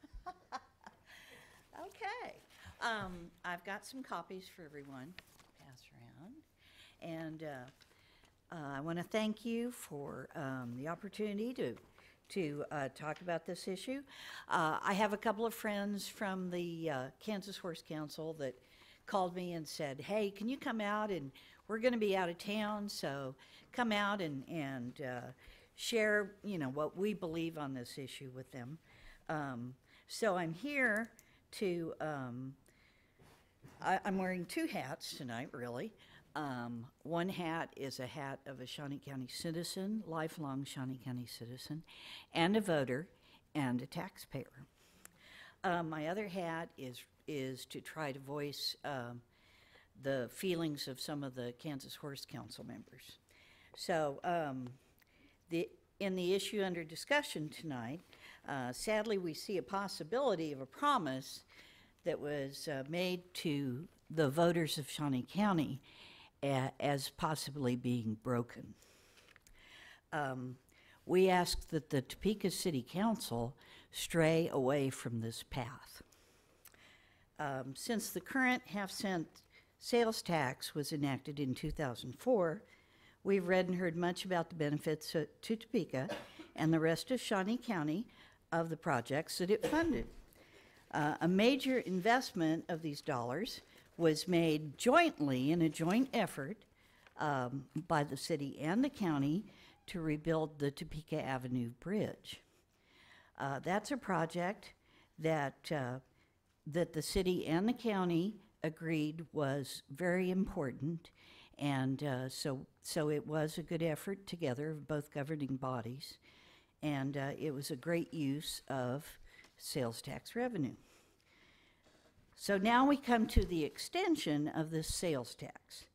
S4: okay. I've got some copies for everyone to pass around. And I want to thank you for the opportunity to talk about this issue. I have a couple of friends from the Kansas Horse Council that called me and said, hey, can you come out, and we're going to be out of town, so come out and share, what we believe on this issue with them. So I'm here to, I'm wearing 2 hats tonight, really. One hat is a hat of a Shawnee County citizen, lifelong Shawnee County citizen, and a voter, and a taxpayer. My other hat is to try to voice the feelings of some of the Kansas Horse Council members. So in the issue under discussion tonight, sadly we see a possibility of a promise that was made to the voters of Shawnee County as possibly being broken. We ask that the Topeka City Council stray away from this path. Since the current half-cent sales tax was enacted in 2004, we've read and heard much about the benefits to Topeka and the rest of Shawnee County of the projects that it funded. A major investment of these dollars was made jointly in a joint effort by the city and the county to rebuild the Topeka Avenue Bridge. That's a project that the city and the county agreed was very important, and so it was a good effort together of both governing bodies, and it was a great use of sales tax revenue. So now we come to the extension of this sales tax.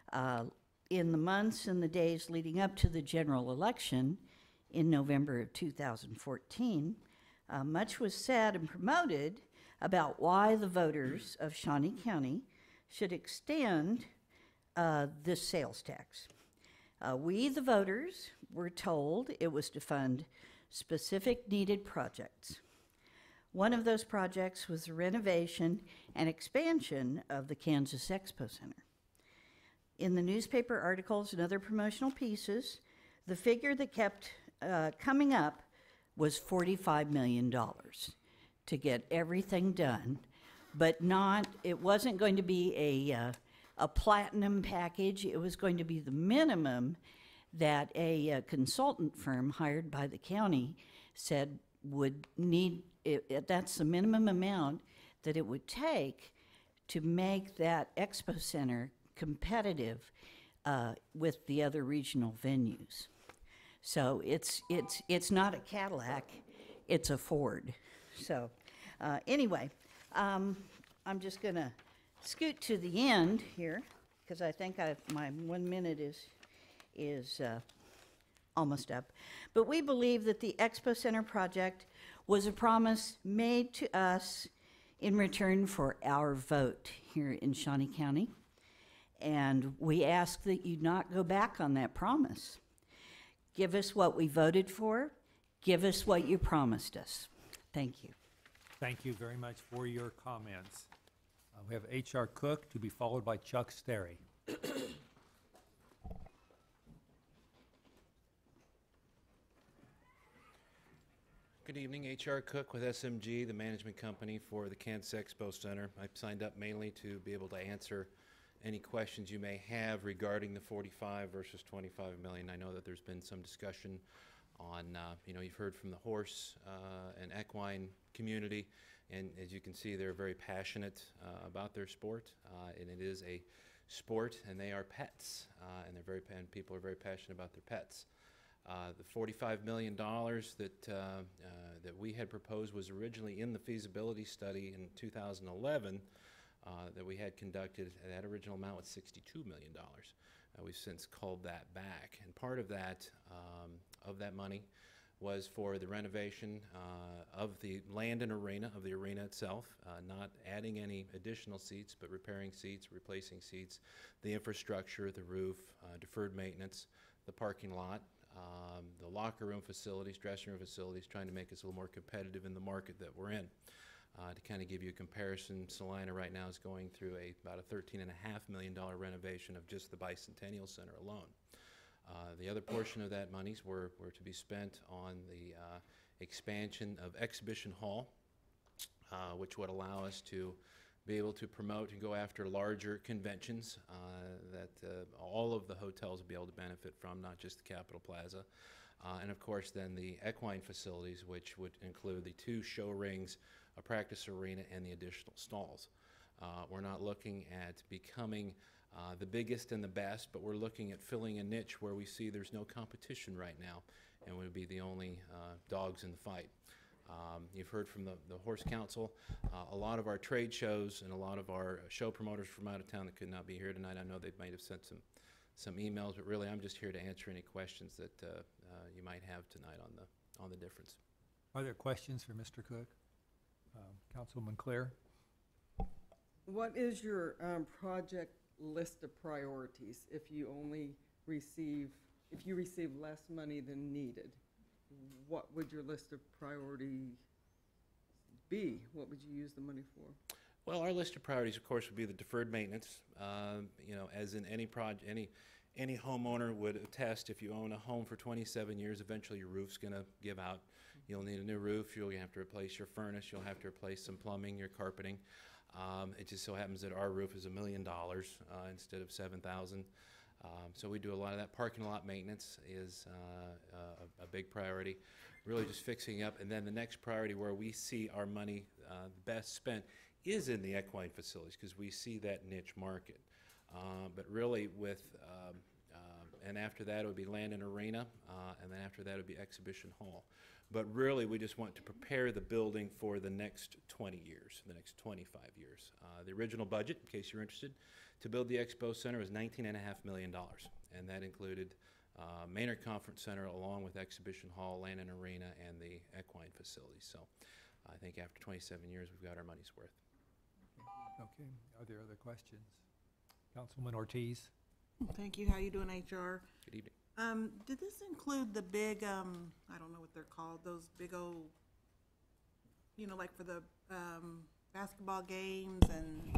S4: In the months and the days leading up to the general election in November of 2014, much was said and promoted about why the voters of Shawnee County should extend this sales tax. We, the voters, were told it was to fund specific needed projects. One of those projects was the renovation and expansion of the Kansas Expo Center. In the newspaper articles and other promotional pieces, the figure that kept coming up was $45 million to get everything done, but it wasn't going to be a platinum package. It was going to be the minimum that a consultant firm hired by the county said would need. That's the minimum amount that it would take to make that Expo Center competitive with the other regional venues. So it's not a Cadillac, it's a Ford. So, anyway, I'm just going to scoot to the end here, because I think my 1 minute is almost up. But we believe that the Expo Center project was a promise made to us in return for our vote here in Shawnee County. And we ask that you not go back on that promise. Give us what we voted for. Give us what you promised us. Thank you.
S2: Thank you very much for your comments. We have H.R. Cook to be followed by Chuck Sterry.
S5: Good evening, H.R. Cook with SMG, the management company for the Kansas Expo Center. I've signed up mainly to be able to answer any questions you may have regarding the 45 versus 25 million. I know that there's been some discussion on, you've heard from the horse and equine community, and as you can see, they're very passionate about their sport, and it is a sport, and they are pets, and people are very passionate about their pets. The $45 million that we had proposed was originally in the feasibility study in 2011 that we had conducted. That original amount was $62 million. We've since called that back, and part of that money was for the renovation of the land and arena, of the arena itself, not adding any additional seats, but repairing seats, replacing seats, the infrastructure, the roof, deferred maintenance, the parking lot, the locker room facilities, dressing room facilities, trying to make us a little more competitive in the market that we're in. To kind of give you a comparison, Salina right now is going through about a $13.5 million renovation of just the Bicentennial Center alone. The other portion of that monies were to be spent on the expansion of Exhibition Hall, which would allow us to be able to promote and go after larger conventions that all of the hotels will be able to benefit from, not just the Capitol Plaza. And of course then the equine facilities, which would include the 2 show rings, a practice arena, and the additional stalls. We're not looking at becoming the biggest and the best, but we're looking at filling a niche where we see there's no competition right now, and would be the only dogs in the fight. You've heard from the Horse Council. A lot of our trade shows and a lot of our show promoters from out of town that could not be here tonight, I know they might have sent some emails, but really I'm just here to answer any questions that you might have tonight on the difference.
S2: Are there questions for Mr. Cook? Councilman Clare?
S12: What is your project list of priorities if you receive less money than needed? What would your list of priorities be? What would you use the money for?
S5: Well, our list of priorities, of course, would be the deferred maintenance. As in any any homeowner would attest, if you own a home for 27 years, eventually your roof's going to give out. You'll need a new roof. You'll have to replace your furnace. You'll have to replace some plumbing, your carpeting. It just so happens that our roof is $1 million instead of $7,000. So we do a lot of that. Parking lot maintenance is a big priority. Really just fixing up. And then the next priority where we see our money best spent is in the equine facilities, because we see that niche market. But really and after that it would be land and arena, and then after that it would be exhibition hall. But really we just want to prepare the building for the next 20 years, the next 25 years. The original budget, in case you're interested, to build the Expo Center was $19.5 million, and that included Maynard Conference Center along with exhibition hall, land and arena, and the equine facilities. So I think after 27 years we've got our money's worth.
S2: Okay, are there other questions? Councilman Ortiz?
S16: Thank you. How you doing, HR?
S5: Good evening.
S16: Did this include the big, I don't know what they're called, those big old, like for the basketball games and,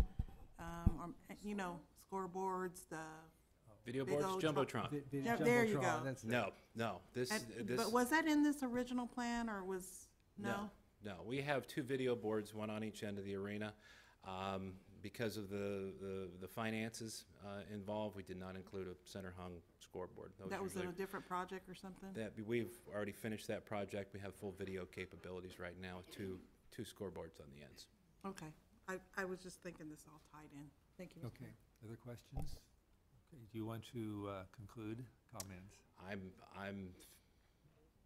S16: scoreboards, the
S5: Video
S16: big
S5: boards,
S16: old
S5: Jumbotron.
S16: Yeah, there you go.
S5: No.
S16: But was that in this original plan, or was, no?
S5: No, we have 2 video boards, one on each end of the arena. Because of the finances involved, we did not include a center hung scoreboard.
S16: That was in a different project or something?
S5: We've already finished that project. We have full video capabilities right now with two scoreboards on the ends.
S16: Okay. I was just thinking this all tied in. Thank you, Mr.
S2: Okay, other questions? Okay, do you want to conclude comments?
S5: I'm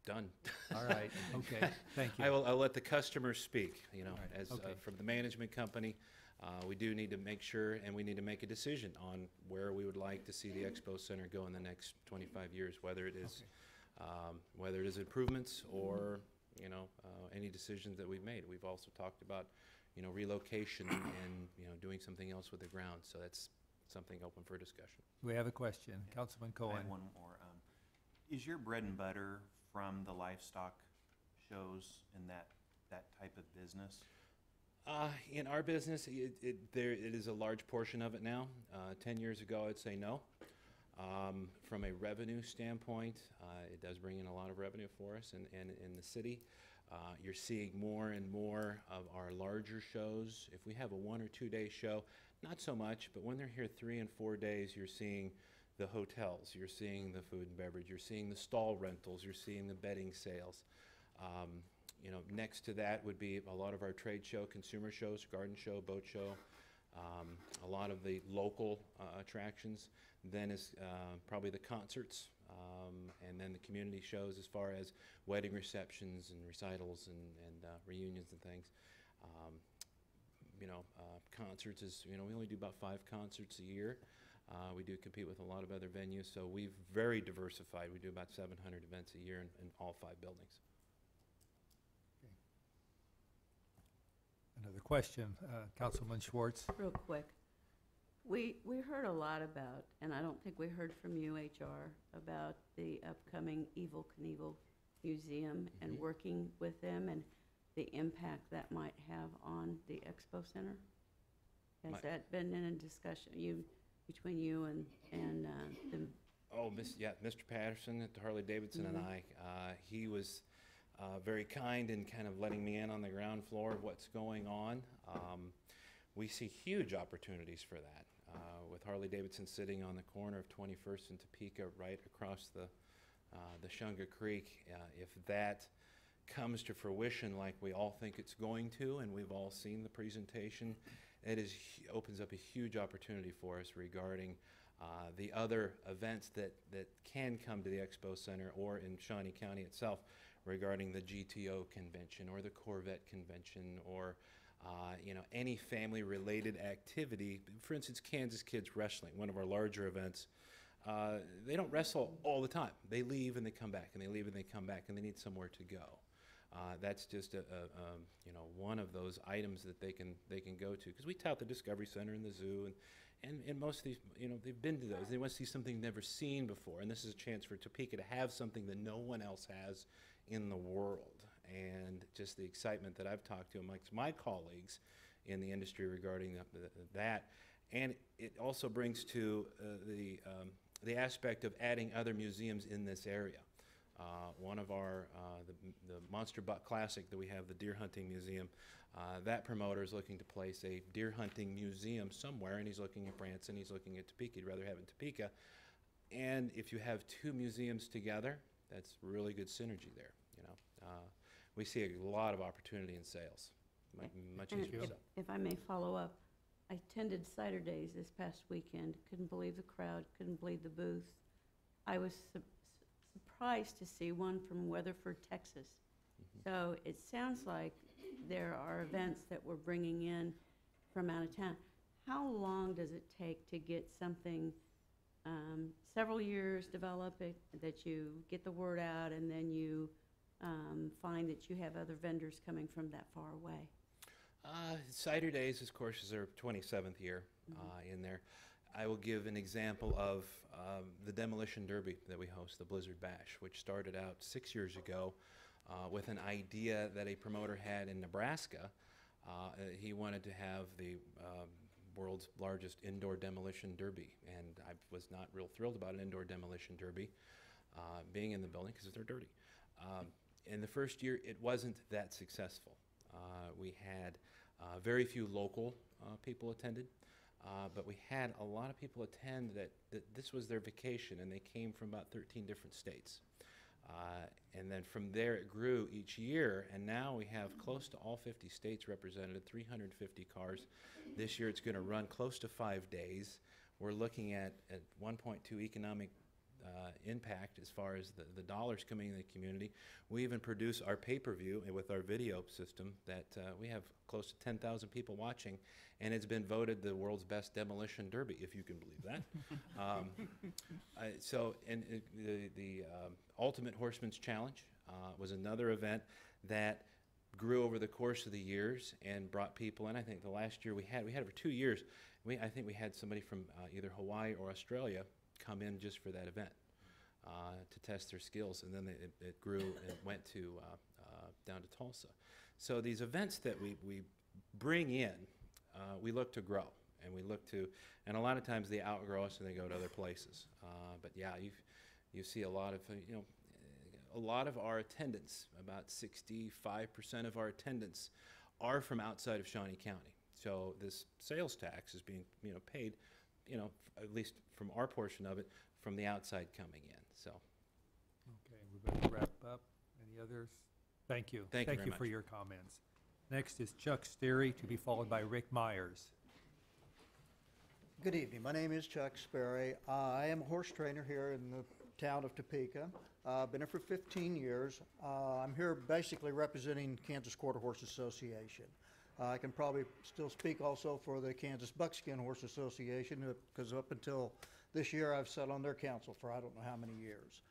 S5: done.
S2: All right, okay, thank you.
S5: I'll let the customer speak, you know,
S2: Right,
S5: as,
S2: okay.
S5: from the management company. We do need to make sure, and we need to make a decision on where we would like to see the Expo Center go in the next 25 years, whether it is improvements or, you know, any decisions that we've made. We've also talked about, you know, relocation and, you know, doing something else with the ground. So that's something open for discussion.
S2: We have a question. Councilman
S6: I
S2: Cohen.
S6: have one more. Is your bread and butter from the livestock shows and that type of business?
S5: In our business, it is a large portion of it now. 10 years ago, I'd say no. From a revenue standpoint, it does bring in a lot of revenue for us and in the city. You're seeing more and more of our larger shows. If we have a 1 or 2 day show, not so much, but when they're here 3 and 4 days, you're seeing the hotels, you're seeing the food and beverage, you're seeing the stall rentals, you're seeing the bedding sales. You know, next to that would be a lot of our trade show, consumer shows, garden show, boat show, a lot of the local attractions. Then is probably the concerts, and then the community shows as far as wedding receptions and recitals and reunions and things. You know, concerts is, you know, we only do about 5 concerts a year. We do compete with a lot of other venues, so we've very diversified. We do about 700 events a year in all 5 buildings.
S2: Another question, Councilman Schwartz.
S7: Real quick. We heard a lot about, and I don't think we heard from you, HR, about the upcoming Evel Knievel Museum and working with them and the impact that might have on the Expo Center. Has that been in a discussion between you and them?
S5: Oh, Mr. Patterson at the Harley Davidson and I, he was very kind in kind of letting me in on the ground floor of what's going on. We see huge opportunities for that. With Harley Davidson sitting on the corner of 21st and Topeka, right across the Shunga Creek, if that comes to fruition like we all think it's going to, and we've all seen the presentation, it opens up a huge opportunity for us regarding the other events that can come to the Expo Center or in Shawnee County itself regarding the GTO convention or the Corvette convention or you know, any family-related activity. For instance, Kansas Kids Wrestling, one of our larger events. They don't wrestle all the time. They leave and they come back, and they leave and they come back, and they need somewhere to go. That's just you know, one of those items that they can go to, because we tout the Discovery Center and the zoo, and most of these, you know, they've been to those. They want to see something never seen before, and this is a chance for Topeka to have something that no one else has in the world. And just the excitement that I've talked to amongst my colleagues in the industry regarding that, and it also brings to the aspect of adding other museums in this area. One of our, the Monster Buck Classic that we have, the Deer Hunting Museum, that promoter is looking to place a deer hunting museum somewhere, and he's looking at Branson, he's looking at Topeka, he'd rather have it in Topeka. And if you have 2 museums together, that's really good synergy there, you know. We see a lot of opportunity in sales, much
S7: And
S5: easier.
S7: if I may follow up, I attended Cider Days this past weekend. Couldn't believe the crowd, couldn't believe the booths. I was surprised to see one from Weatherford, Texas. So it sounds like there are events that we're bringing in from out of town. How long does it take to get something, several years develop it, that you get the word out and then you find that you have other vendors coming from that far away?
S5: Cider Days, of course, is our 27th year in there. I will give an example of the Demolition Derby that we host, the Blizzard Bash, which started out 6 years ago with an idea that a promoter had in Nebraska. He wanted to have the world's largest indoor demolition derby, and I was not real thrilled about an indoor demolition derby being in the building because they're dirty. In the first year, it wasn't that successful. We had very few local people attended, but we had a lot of people attend that this was their vacation, and they came from about 13 different states. And then from there, it grew each year, and now we have close to all 50 states represented, 350 cars. This year, it's going to run close to 5 days. We're looking at 1.2 economic impact as far as the dollars coming in the community. We even produce our pay-per-view with our video system that we have close to 10,000 people watching, and it's been voted the world's best demolition derby, if you can believe that. The Ultimate Horseman's Challenge was another event that grew over the course of the years and brought people in. I think the last year we had over 2 years, I think we had somebody from either Hawaii or Australia come in just for that event to test their skills, and then it grew and went to down to Tulsa. So these events that we bring in, we look to grow, and and a lot of times they outgrow us and they go to other places. But yeah, you see a lot of a lot of our attendance, about 65% of our attendance, are from outside of Shawnee County. So this sales tax is being paid, at least from our portion of it, from the outside coming in. So.
S2: Okay, we're going to wrap up. Any others? Thank you.
S5: Thank you very
S2: for
S5: much.
S2: your comments. Next is Chuck Sterry, to be followed by Rick Myers.
S9: Good evening. My name is Chuck Sperry. I am a horse trainer here in the town of Topeka. Been here for 15 years. I'm here basically representing Kansas Quarter Horse Association. I can probably still speak also for the Kansas Buckskin Horse Association, because up until this year I've sat on their council for I don't know how many years.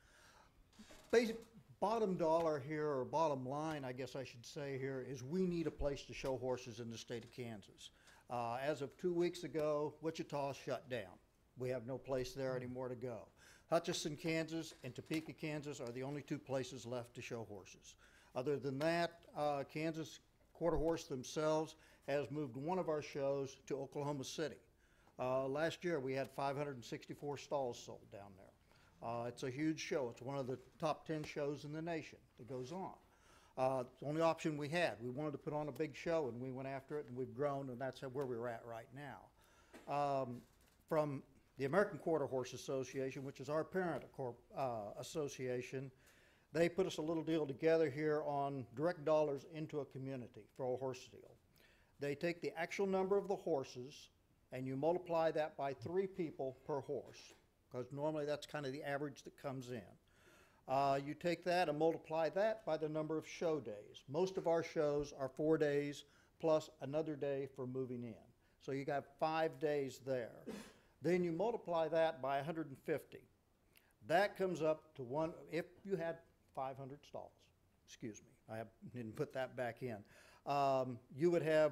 S9: Bottom dollar here, or bottom line I guess I should say here, is we need a place to show horses in the state of Kansas. As of 2 weeks ago, Wichita shut down. We have no place there anymore to go. Hutchinson, Kansas, and Topeka, Kansas are the only two places left to show horses. Other than that, Kansas Quarter Horse themselves has moved one of our shows to Oklahoma City. Last year we had 564 stalls sold down there. It's a huge show. It's one of the top 10 shows in the nation that goes on. It's the only option we had. We wanted to put on a big show, and we went after it, and we've grown, and that's where we're at right now. From the American Quarter Horse Association, which is our parent association, they put us a little deal together here on direct dollars into a community for a horse deal. They take the actual number of the horses and you multiply that by 3 people per horse, because normally that's kind of the average that comes in. You take that and multiply that by the number of show days. Most of our shows are 4 days plus another day for moving in. So you got 5 days there. Then you multiply that by 150. That comes up to one, if you had 500 stalls, excuse me, I didn't put that back in. You would have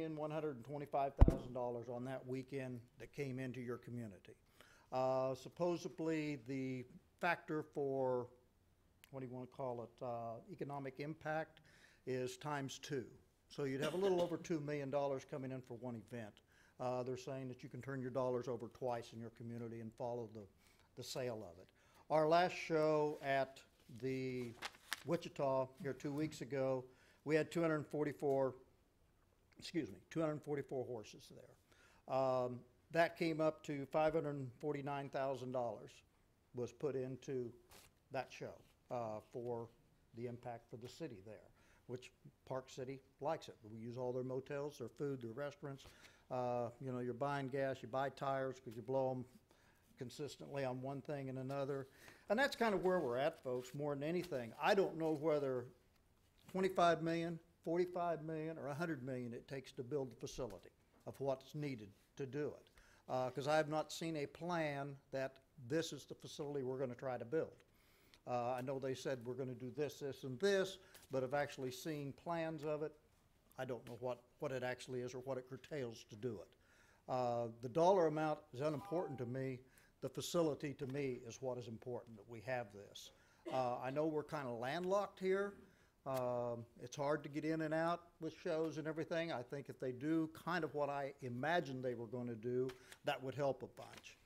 S9: $1,125,000 on that weekend that came into your community. Supposedly the factor for, what do you want to call it, economic impact is ×2. So you'd have a little over $2 million coming in for one event. They're saying that you can turn your dollars over twice in your community and follow the sale of it. Our last show at the Wichita here 2 weeks ago, we had 244 horses there. That came up to $549,000 was put into that show for the impact for the city there, which Park City likes it. We use all their motels, their food, their restaurants. You're buying gas, you buy tires because you blow them consistently on one thing and another. And that's kind of where we're at, folks, more than anything. I don't know whether 25 million, 45 million, or 100 million it takes to build the facility of what's needed to do it. Because I have not seen a plan that this is the facility we're going to try to build. I know they said we're going to do this, this, and this, but of actually seeing plans of it, I don't know what it actually is or what it curtails to do it. The dollar amount is unimportant to me. The facility, to me, is what is important, that we have this. I know we're kind of landlocked here. It's hard to get in and out with shows and everything. I think if they do kind of what I imagined they were going to do, that would help a bunch.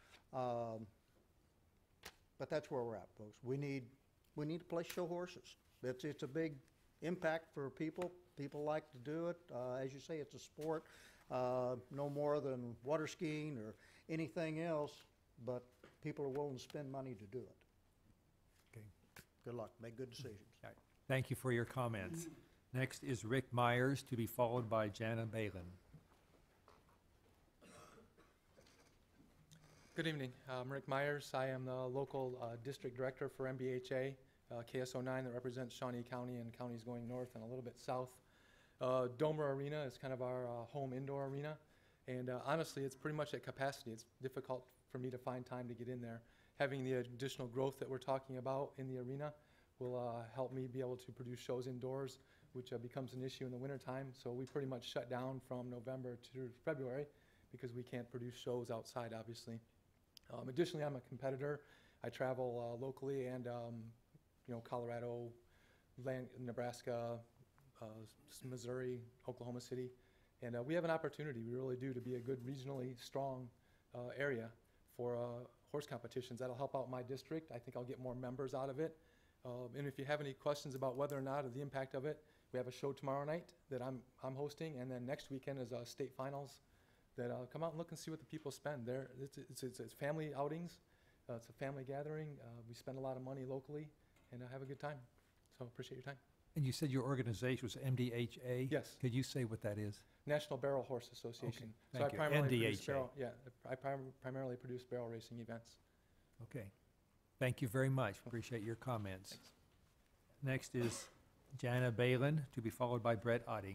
S9: But that's where we're at, folks. We need a place to show horses. It's a big impact for people. People like to do it. As you say, it's a sport, no more than water skiing or anything else, but people are willing to spend money to do it.
S2: Okay.
S9: Good luck. Make good decisions.
S2: All right. Thank you for your comments. Next is Rick Myers, to be followed by Jana Balin.
S8: Good evening. I'm Rick Myers. I am the local district director for MBHA, KSO9, that represents Shawnee County and counties going north and a little bit south. Domer Arena is kind of our home indoor arena, and honestly, it's pretty much at capacity. It's difficult for me to find time to get in there. Having the additional growth that we're talking about in the arena will help me be able to produce shows indoors, which becomes an issue in the wintertime. So we pretty much shut down from November to February because we can't produce shows outside, obviously. Additionally, I'm a competitor. I travel locally and, Colorado, Nebraska, Missouri, Oklahoma City. And we have an opportunity, we really do, to be a good regionally strong area for horse competitions. That'll help out my district. I think I'll get more members out of it. And if you have any questions about whether or not or the impact of it, we have a show tomorrow night that I'm hosting, and then next weekend is state finals that come out and look and see what the people spend. It's family outings. It's a family gathering. We spend a lot of money locally and have a good time. So appreciate your time.
S2: And you said your organization was MDHA?
S8: Yes.
S2: Could you say what that is?
S8: National Barrel Horse Association.
S2: Okay, thank you. NDHA.
S8: I primarily produce barrel racing events.
S2: Okay. Thank you very much. Appreciate your comments.
S8: Thanks.
S2: Next is Jana Balin, to be followed by Brett Otting.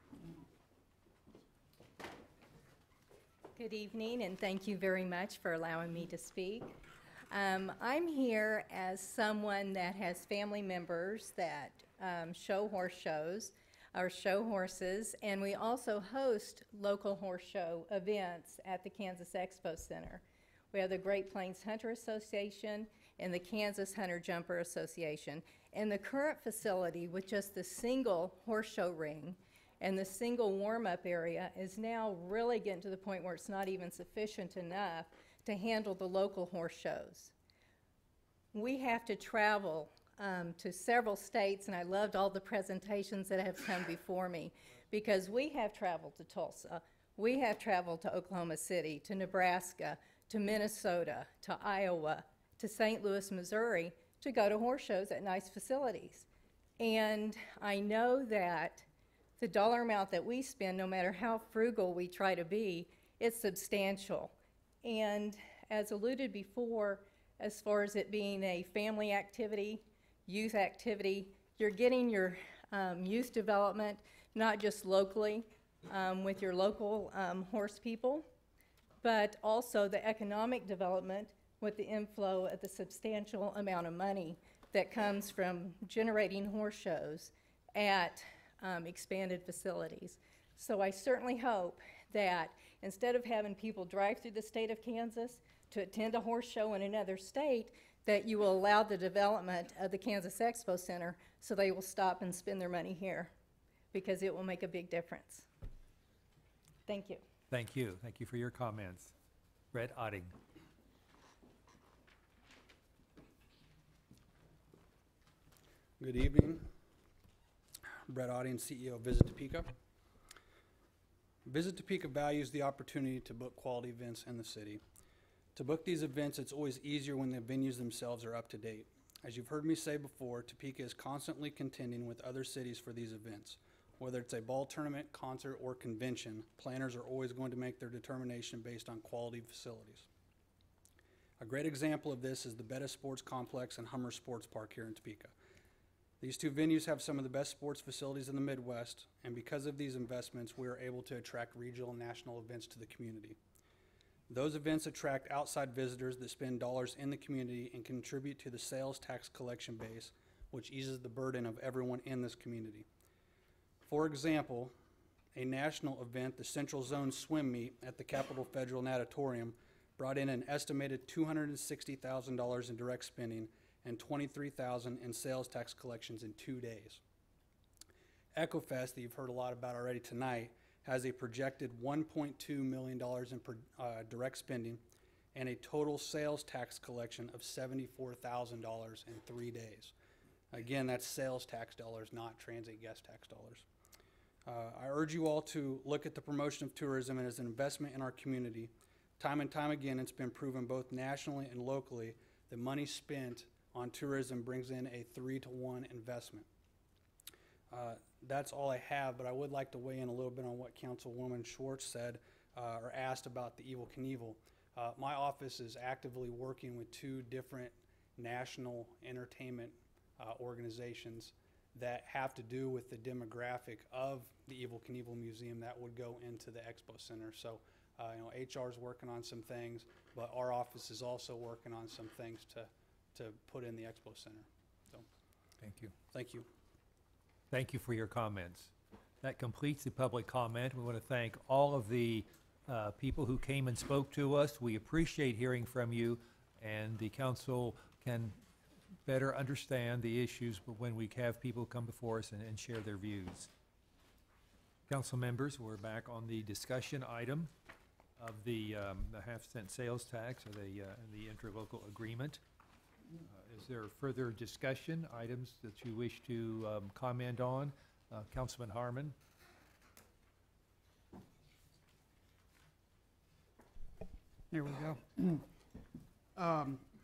S10: Good evening, and thank you very much for allowing me to speak. I'm here as someone that has family members that show horse shows, or show horses, and we also host local horse show events at the Kansas Expo Center. We have the Great Plains Hunter Association and the Kansas Hunter Jumper Association. And the current facility with just the single horse show ring and the single warm-up area is now really getting to the point where it's not even sufficient enough to handle the local horse shows. We have to travel to several states, and I loved all the presentations that have come before me, because we have traveled to Tulsa, we have traveled to Oklahoma City, to Nebraska, to Minnesota, to Iowa, to St. Louis, Missouri, to go to horse shows at nice facilities. And I know that the dollar amount that we spend, no matter how frugal we try to be, it's substantial. And as alluded before, as far as it being a family activity, youth activity, you're getting your youth development not just locally with your local horse people, but also the economic development with the inflow of the substantial amount of money that comes from generating horse shows at expanded facilities. So I certainly hope that instead of having people drive through the state of Kansas to attend a horse show in another state, that you will allow the development of the Kansas Expo Center so they will stop and spend their money here, because it will make a big difference. Thank you.
S2: Thank you. Thank you for your comments. Brett Otting.
S23: Good evening. Brett Otting, CEO of Visit Topeka. Visit Topeka values the opportunity to book quality events in the city. To book these events, it's always easier when the venues themselves are up to date. As you've heard me say before, Topeka is constantly contending with other cities for these events. Whether it's a ball tournament, concert, or convention, planners are always going to make their determination based on quality facilities. A great example of this is the Bettis Sports Complex and Hummer Sports Park here in Topeka. These two venues have some of the best sports facilities in the Midwest, and because of these investments, we are able to attract regional and national events to the community. Those events attract outside visitors that spend dollars in the community and contribute to the sales tax collection base, which eases the burden of everyone in this community. For example, a national event, the Central Zone Swim Meet at the Capitol Federal Natatorium, brought in an estimated $260,000 in direct spending and $23,000 in sales tax collections in 2 days. EchoFest, that you've heard a lot about already tonight, has a projected $1.2 million in direct spending and a total sales tax collection of $74,000 in 3 days. Again, that's sales tax dollars, not transient guest tax dollars. I urge you all to look at the promotion of tourism as an investment in our community. Time and time again, it's been proven both nationally and locally that money spent on tourism brings in a 3-to-1 investment. That's all I have, but I would like to weigh in a little bit on what Councilwoman Schwartz said or asked about the Evel Knievel. My office is actively working with 2 different national entertainment organizations that have to do with the demographic of the Evel Knievel Museum that would go into the Expo Center. So, HR is working on some things, but our office is also working on some things to put in the Expo Center. So,
S2: Thank you.
S23: thank you.
S2: Thank you for your comments. That completes the public comment. We want to thank all of the people who came and spoke to us. We appreciate hearing from you, and the council can better understand the issues when we have people come before us and share their views. Council members, we're back on the discussion item of the half-cent sales tax or the interlocal agreement. Is there further discussion, items that you wish to comment on? Councilman Harmon?
S14: There we go.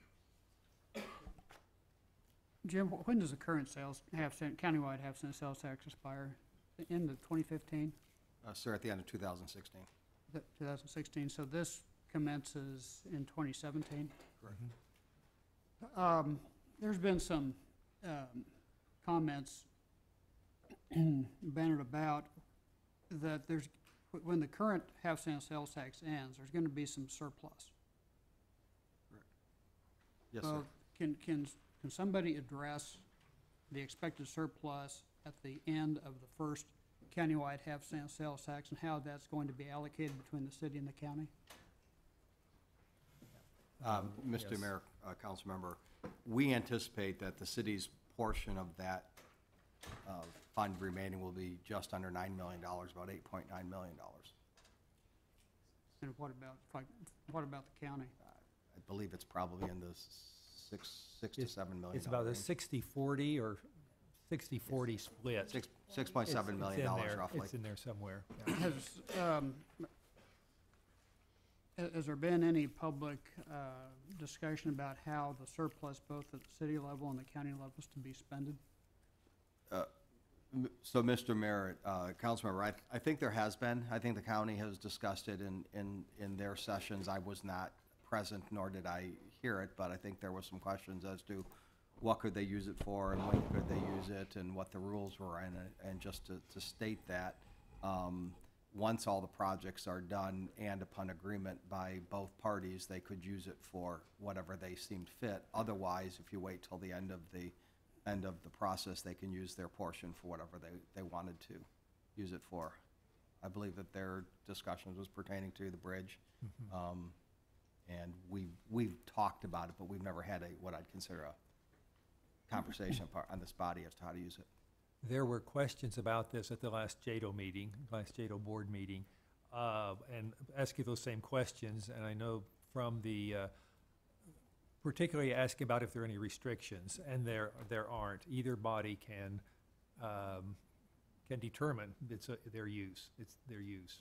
S14: Jim, when does the current countywide half-cent sales tax expire? The end of 2015?
S1: Sir, at the end of 2016.
S14: 2016, so this commences in 2017?
S1: Correct.
S14: There's been some comments bannered about that when the current half-cent sales tax ends, there's going to be some surplus.
S1: Yes, sir.
S14: Can somebody address the expected surplus at the end of the first countywide half-cent sales tax and how that's going to be allocated between the city and the county?
S1: Mr.
S2: Yes.
S1: Mayor, council member, we anticipate that the city's portion of that fund remaining will be just under $9 million, about $8.9 million.
S14: And what about the county?
S1: I believe it's probably in the six to $7 million.
S2: It's about a
S1: range.
S2: 60-40 or 60-40 split.
S1: $6.7 million
S2: It's in there.
S1: roughly.
S2: It's in there somewhere.
S14: Has there been any public discussion about how the surplus, both at the city level and the county level, is to be spended?
S1: So, Mr. Mayor, Councilmember, I think there has been. I think the county has discussed it in their sessions. I was not present, nor did I hear it, but I think there were some questions as to what could they use it for and when could they use it and what the rules were in it. And just to state that, once all the projects are done and upon agreement by both parties, they could use it for whatever they seemed fit. Otherwise, if you wait till the end of the process, they can use their portion for whatever they wanted to use it for. I believe that their discussions was pertaining to the bridge. And we've talked about it, but we've never had what I'd consider a conversation on this body as to how to use it.
S2: There were questions about this at the last JADO board meeting, and asking those same questions, and I know from the, particularly asking about if there are any restrictions, and there aren't. Either body can determine their use. It's their use.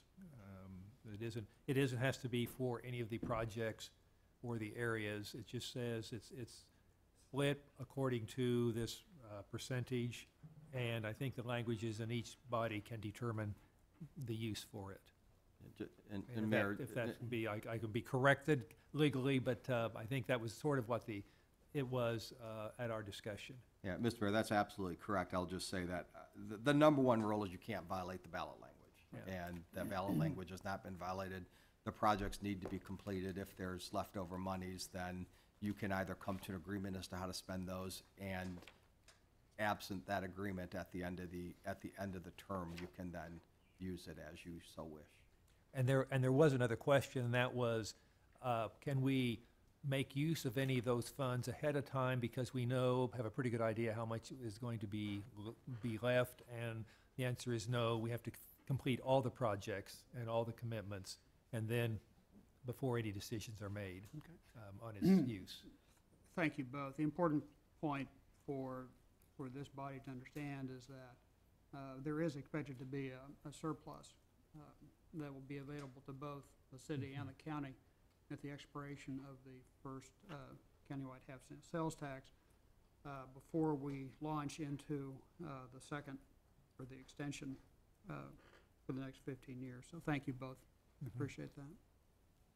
S2: It isn't has to be for any of the projects or the areas. It just says it's split according to this percentage. And I think the languages in each body can determine the use for it.
S1: And Mayor,
S2: if that can be, I can be corrected legally, but I think that was sort of what it was at our discussion.
S1: yeah, Mr. Mayor, that's absolutely correct. I'll just say that the number one rule is you can't violate the ballot language.
S2: Yeah.
S1: And that ballot language has not been violated. The projects need to be completed. If there's leftover monies, then you can either come to an agreement as to how to spend those, and absent that agreement at the end of the term, you can then use it as you so wish.
S2: And there was another question, and that was, can we make use of any of those funds ahead of time, because we have a pretty good idea how much is going to be left? And the answer is no. We have to complete all the projects and all the commitments, and then before any decisions are made on its use.
S14: Thank you both. The important point for this body to understand is that there is expected to be a surplus that will be available to both the city and the county at the expiration of the first countywide half-cent sales tax before we launch into the second, or the extension for the next 15 years. So thank you both. Appreciate that.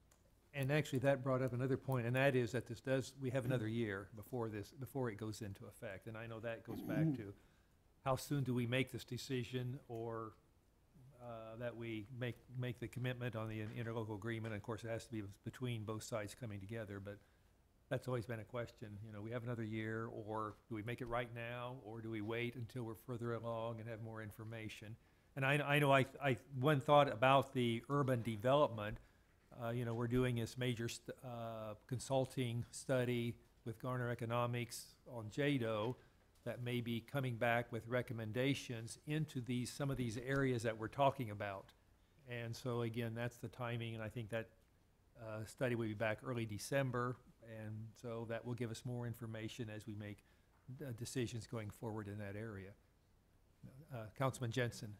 S2: And actually, that brought up another point, and that is that we have another year before it goes into effect. And I know that goes back to how soon do we make this decision, or that we make the commitment on the interlocal agreement. And of course, it has to be between both sides coming together, but that's always been a question. You know, we have another year, or do we make it right now, or do we wait until we're further along and have more information? And I know one thought about the urban development, you know, we're doing this major consulting study with Garner Economics on JADO that may be coming back with recommendations into some of these areas that we're talking about. And so again, that's the timing, and I think that study will be back early December, and so that will give us more information as we make decisions going forward in that area. Councilman Jensen.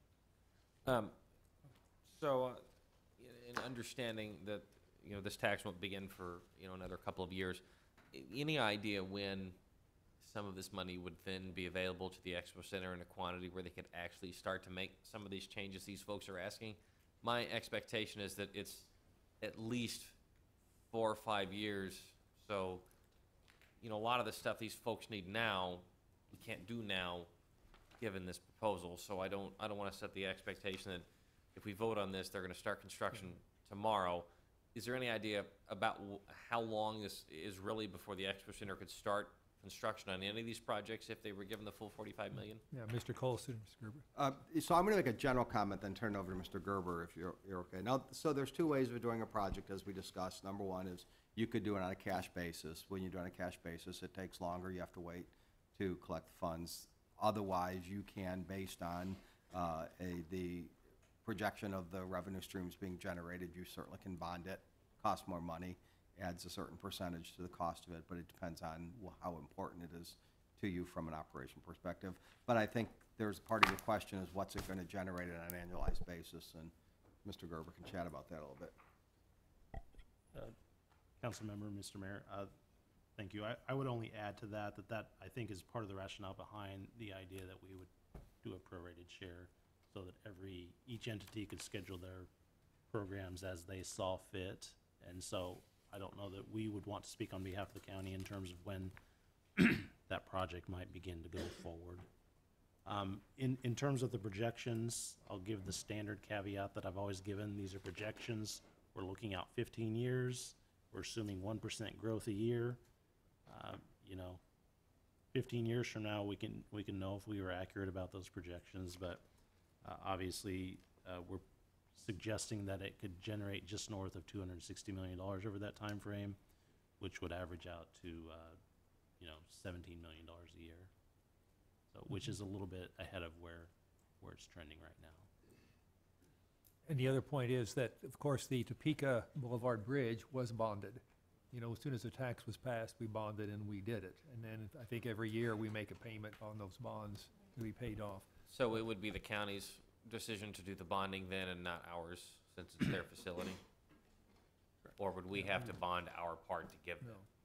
S3: In understanding that, you know, this tax won't begin for, you know, another couple of years, any idea when some of this money would then be available to the Expo Center in a quantity where they could actually start to make some of these changes these folks are asking? My expectation is that it's at least 4 or 5 years. So, you know, a lot of the stuff these folks need now, we can't do now, given this proposal. So I don't want to set the expectation that if we vote on this, they're going to start construction tomorrow. Is there any idea about how long this is really before the Expo Center could start construction on any of these projects if they were given the full $45 million?
S2: Yeah, Mr. Colson, Mr. Gerber.
S1: So I'm going to make a general comment, then turn it over to Mr. Gerber if you're okay. Now, so there's two ways of doing a project, as we discussed. Number one is you could do it on a cash basis. When you do it on a cash basis, it takes longer. You have to wait to collect the funds. Otherwise, you can, based on the projection of the revenue streams being generated, you certainly can bond it. Costs more money, adds a certain percentage to the cost of it, but it depends on how important it is to you from an operation perspective. But I think there's part of your question is what's it going to generate on an annualized basis, and Mr. Gerber can chat about that a little bit.
S11: Councilmember, Mr. Mayor, thank you. I would only add to that I think is part of the rationale behind the idea that we would do a prorated share so that each entity could schedule their programs as they saw fit. And so I don't know that we would want to speak on behalf of the county in terms of when that project might begin to go forward. In terms of the projections, I'll give the standard caveat that I've always given. These are projections. We're looking out 15 years. We're assuming 1% growth a year. You know, 15 years from now, we can know if we were accurate about those projections. But obviously, we're suggesting that it could generate just north of $260 million over that time frame, which would average out to you know, $17 million a year. So, which is a little bit ahead of where it's trending right now.
S2: And the other point is that, of course, the Topeka Boulevard Bridge was bonded. You know, as soon as the tax was passed, we bonded and we did it. And then I think every year we make a payment on those bonds to be paid off.
S3: So it would be the county's decision to do the bonding then and not ours, since it's their facility? Or would we have to bond our part to give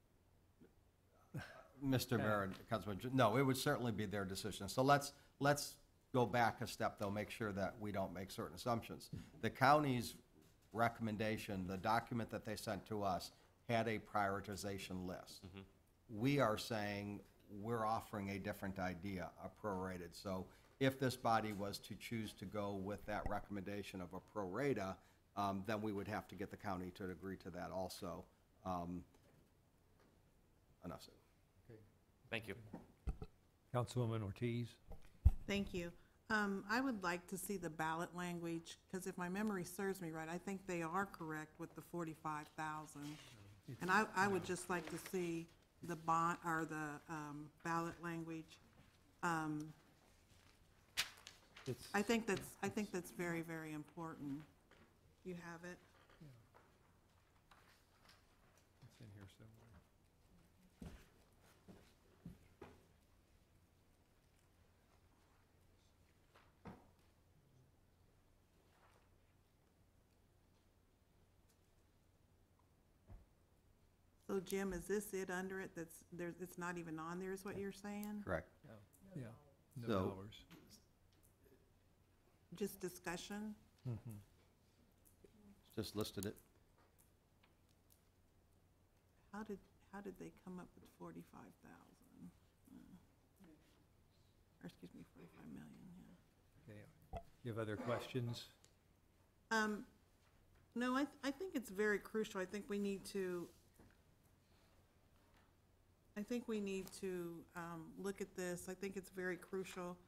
S3: them?
S1: Mr. Mayor and Councilman, no, it would certainly be their decision. So let's go back a step, though, make sure that we don't make certain assumptions. The county's recommendation, the document that they sent to us, had a prioritization list. We are saying we're offering a different idea, a prorated. So if this body was to choose to go with that recommendation of a pro rata, then we would have to get the county to agree to that also. Enough said.
S2: Okay.
S3: Thank you.
S2: Councilwoman Ortiz.
S16: Thank you. I would like to see the ballot language, because if my memory serves me right, I think they are correct with the 45,000. And I would just like to see the bond, or the ballot language. I think that's very, very important. You have it?
S2: It's in here somewhere.
S16: So Jim, is this it under it? It's not even on there, is what you're saying?
S1: Correct.
S2: Yeah. No
S1: So-
S2: dollars.
S16: Just discussion?
S1: Just listed it.
S16: how did they come up with 45,000? Or excuse me, 45 million, yeah.
S2: Okay. You have other questions?
S16: No, I think it's very crucial. I think we need to look at this. I think it's very crucial.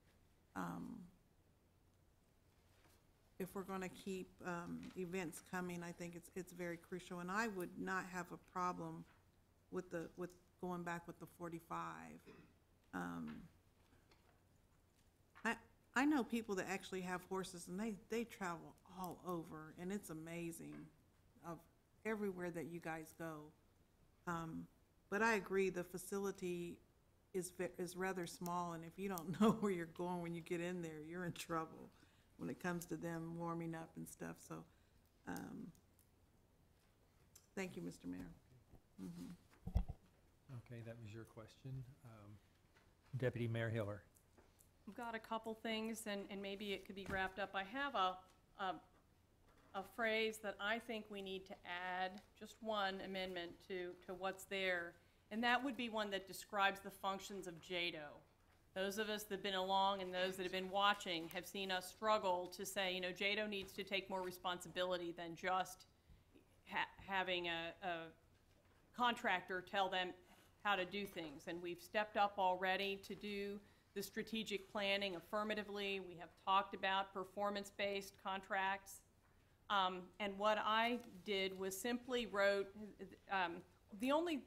S16: If we're gonna keep, events coming, I think it's very crucial. And I would not have a problem with going back with the 45. I know people that actually have horses, and they travel all over, and it's amazing of everywhere that you guys go. But I agree, the facility is rather small, and if you don't know where you're going when you get in there, you're in trouble when it comes to them warming up and stuff. So, thank you, Mr. Mayor.
S2: Okay, that was your question. Deputy Mayor Hiller.
S13: I've got a couple things, and maybe it could be wrapped up. I have a phrase that I think we need to add, just one amendment to what's there, and that would be one that describes the functions of JADO. Those of us that have been along and those that have been watching have seen us struggle to say, you know, JADO needs to take more responsibility than just having a contractor tell them how to do things. And we've stepped up already to do the strategic planning affirmatively. We have talked about performance-based contracts. And what I did was simply wrote, the only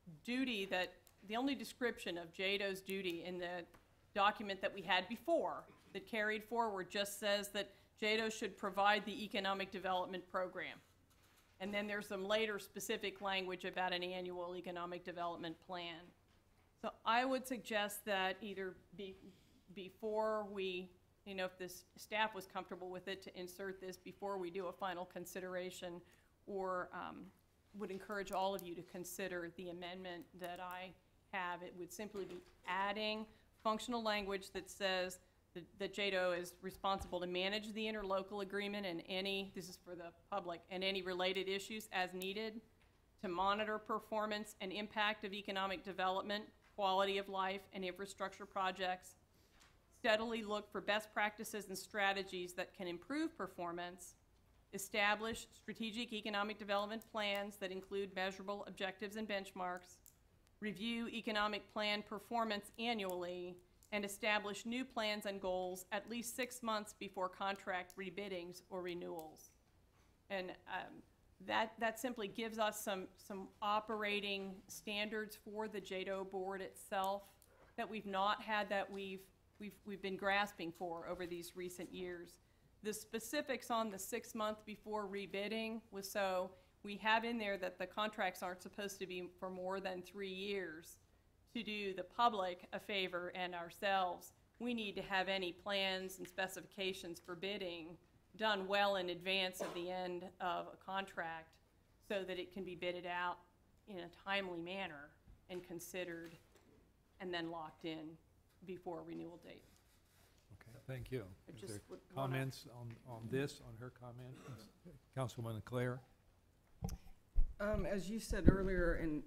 S13: description of JADO's duty in the document that we had before that carried forward just says that JADO should provide the economic development program. And then there's some later specific language about an annual economic development plan. So I would suggest that either before we, you know, if this staff was comfortable with it, to insert this before we do a final consideration, or would encourage all of you to consider the amendment that I have. It would simply be adding functional language that says that JADO is responsible to manage the interlocal agreement and any, this is for the public, and any related issues as needed, to monitor performance and impact of economic development, quality of life, and infrastructure projects, steadily look for best practices and strategies that can improve performance, establish strategic economic development plans that include measurable objectives and benchmarks, review economic plan performance annually, and establish new plans and goals at least 6 months before contract rebiddings or renewals. And that simply gives us some operating standards for the JADO board itself that we've not had, that we've been grasping for over these recent years. The specifics on the 6 month before rebidding was so we have in there that the contracts aren't supposed to be for more than 3 years. To do the public a favor and ourselves, we need to have any plans and specifications for bidding done well in advance of the end of a contract so that it can be bidded out in a timely manner and considered and then locked in before a renewal date.
S2: Okay, thank you.
S13: I
S2: Is
S13: just
S2: there
S13: would wanna-
S2: comments on this, on her comment? Councilwoman Claire?
S12: As you said earlier, and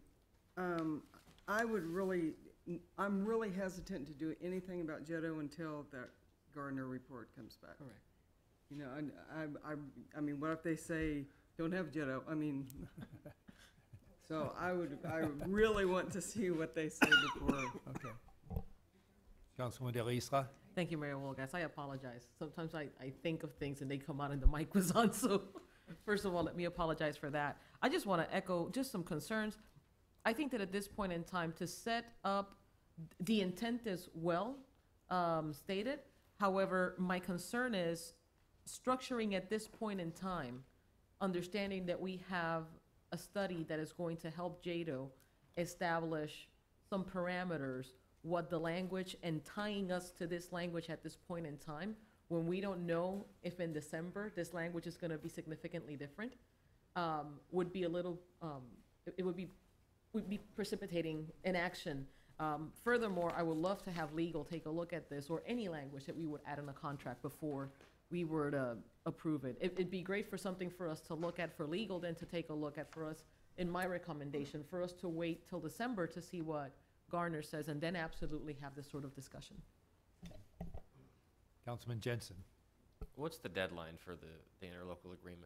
S12: I'm really hesitant to do anything about JADO until that Gardner report comes back.
S18: Correct.
S12: You know, I mean, what if they say, don't have JADO? I mean, so I really want to see what they say before.
S2: Okay. Councilwoman Del Isla?
S18: Thank you, Mayor Wolgast. I apologize. Sometimes I think of things and they come out and the mic was on, so first of all, let me apologize for that. I just want to echo just some concerns. I think that at this point in time, to set up, the intent is well stated. However, my concern is structuring at this point in time, understanding that we have a study that is going to help JADO establish some parameters, what the language, and tying us to this language at this point in time, when we don't know if in December this language is going to be significantly different, would be a little, it would be precipitating inaction. Furthermore, I would love to have legal take a look at this, or any language that we would add in a contract before we were to approve it. It'd be great for something for us to look at, for legal then to take a look at, for us in my recommendation, for us to wait till December to see what Garner says, and then absolutely have this sort of discussion.
S2: Councilman Jensen.
S3: What's the deadline for the interlocal agreement?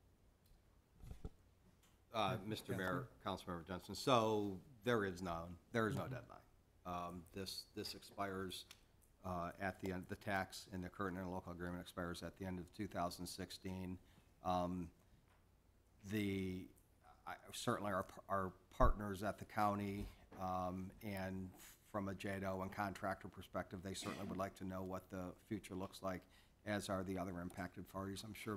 S1: Mr. Mayor, Councilmember Johnson, so there is no deadline. This expires at the end, the tax in the current interlocal agreement expires at the end of 2016. Certainly our partners at the county, and from a JADO and contractor perspective, they certainly would like to know what the future looks like, as are the other impacted parties. I'm sure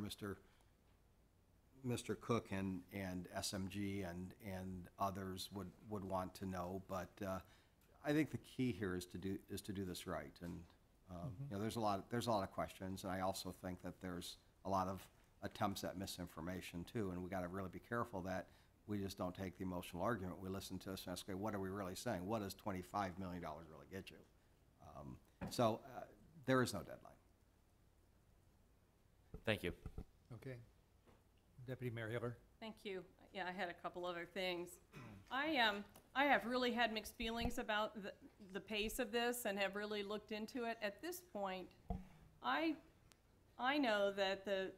S1: Mr. Cook and SMG and others would want to know, but I think the key here is to do this right. And you know, there's a lot of questions, and I also think that there's a lot of attempts at misinformation too, and we got to really be careful that we just don't take the emotional argument. We listen to us and ask, okay, what are we really saying? What does $25 million really get you? So there is no deadline.
S3: Thank you.
S2: Okay. Deputy Mayor Hiller.
S13: Thank you. Yeah, I had a couple other things. I have really had mixed feelings about the pace of this and have really looked into it. At this point, I know that the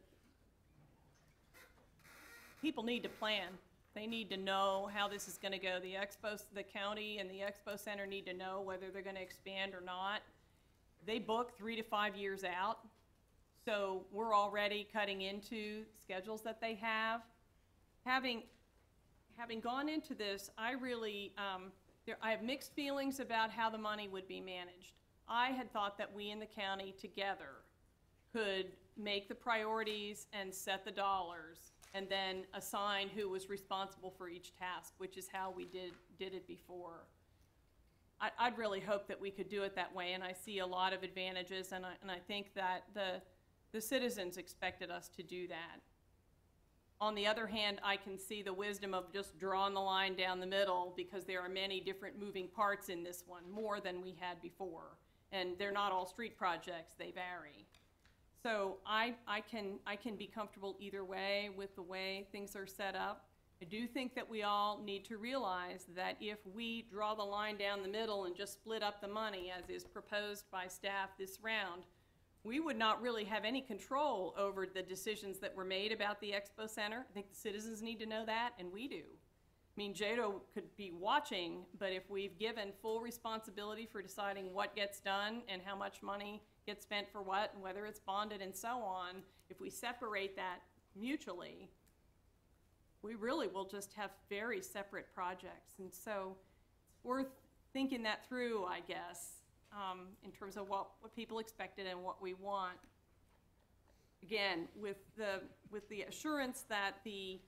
S13: people need to plan. They need to know how this is going to go. The county and the Expo Center need to know whether they're going to expand or not. They book 3 to 5 years out. So we're already cutting into schedules that they have. Having gone into this, I really, I have mixed feelings about how the money would be managed. I had thought that we in the county together could make the priorities and set the dollars and then assign who was responsible for each task, which is how we did it before. I'd really hope that we could do it that way, and I see a lot of advantages, and I think that the citizens expected us to do that. On the other hand, I can see the wisdom of just drawing the line down the middle, because there are many different moving parts in this one, more than we had before. And they're not all street projects, they vary. So I can be comfortable either way with the way things are set up. I do think that we all need to realize that if we draw the line down the middle and just split up the money, as is proposed by staff this round, we would not really have any control over the decisions that were made about the Expo Center. I think the citizens need to know that, and we do. I mean, JADO could be watching, but if we've given full responsibility for deciding what gets done and how much money gets spent for what, and whether it's bonded and so on, if we separate that mutually, we really will just have very separate projects. And so it's worth thinking that through, I guess. In terms of what people expected and what we want. Again, with the assurance that the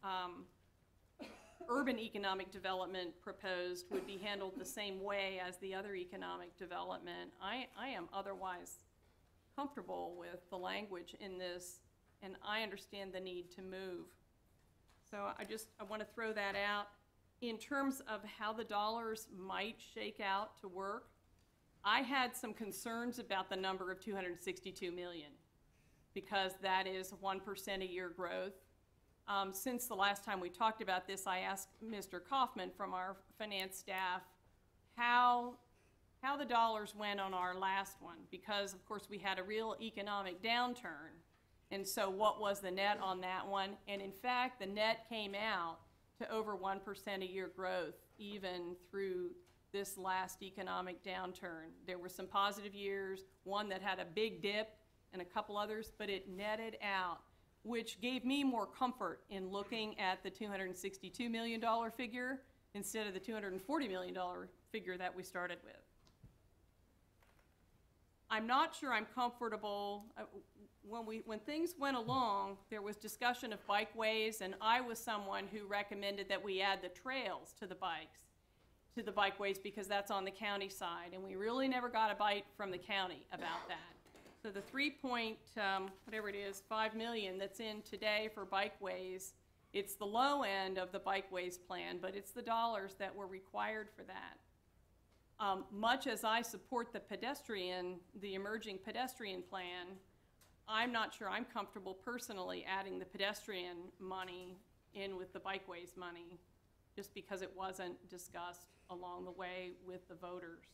S13: urban economic development proposed would be handled the same way as the other economic development, I am otherwise comfortable with the language in this, and I understand the need to move. So I want to throw that out. In terms of how the dollars might shake out to work, I had some concerns about the number of 262 million, because that is 1% a year growth. Since the last time we talked about this, I asked Mr. Kaufman from our finance staff how the dollars went on our last one, because of course we had a real economic downturn. And so what was the net on that one? And in fact, the net came out to over 1% a year growth, even through this last economic downturn. There were some positive years, one that had a big dip and a couple others, but it netted out, which gave me more comfort in looking at the $262 million figure instead of the $240 million figure that we started with. I'm not sure I'm comfortable. When things went along, there was discussion of bikeways, and I was someone who recommended that we add the trails to the bikeways, because that's on the county side, and we really never got a bite from the county about that. So the 5 million that's in today for bikeways, it's the low end of the bikeways plan, but it's the dollars that were required for that. Much as I support the emerging pedestrian plan, I'm not sure I'm comfortable personally adding the pedestrian money in with the bikeways money, just because it wasn't discussed along the way with the voters.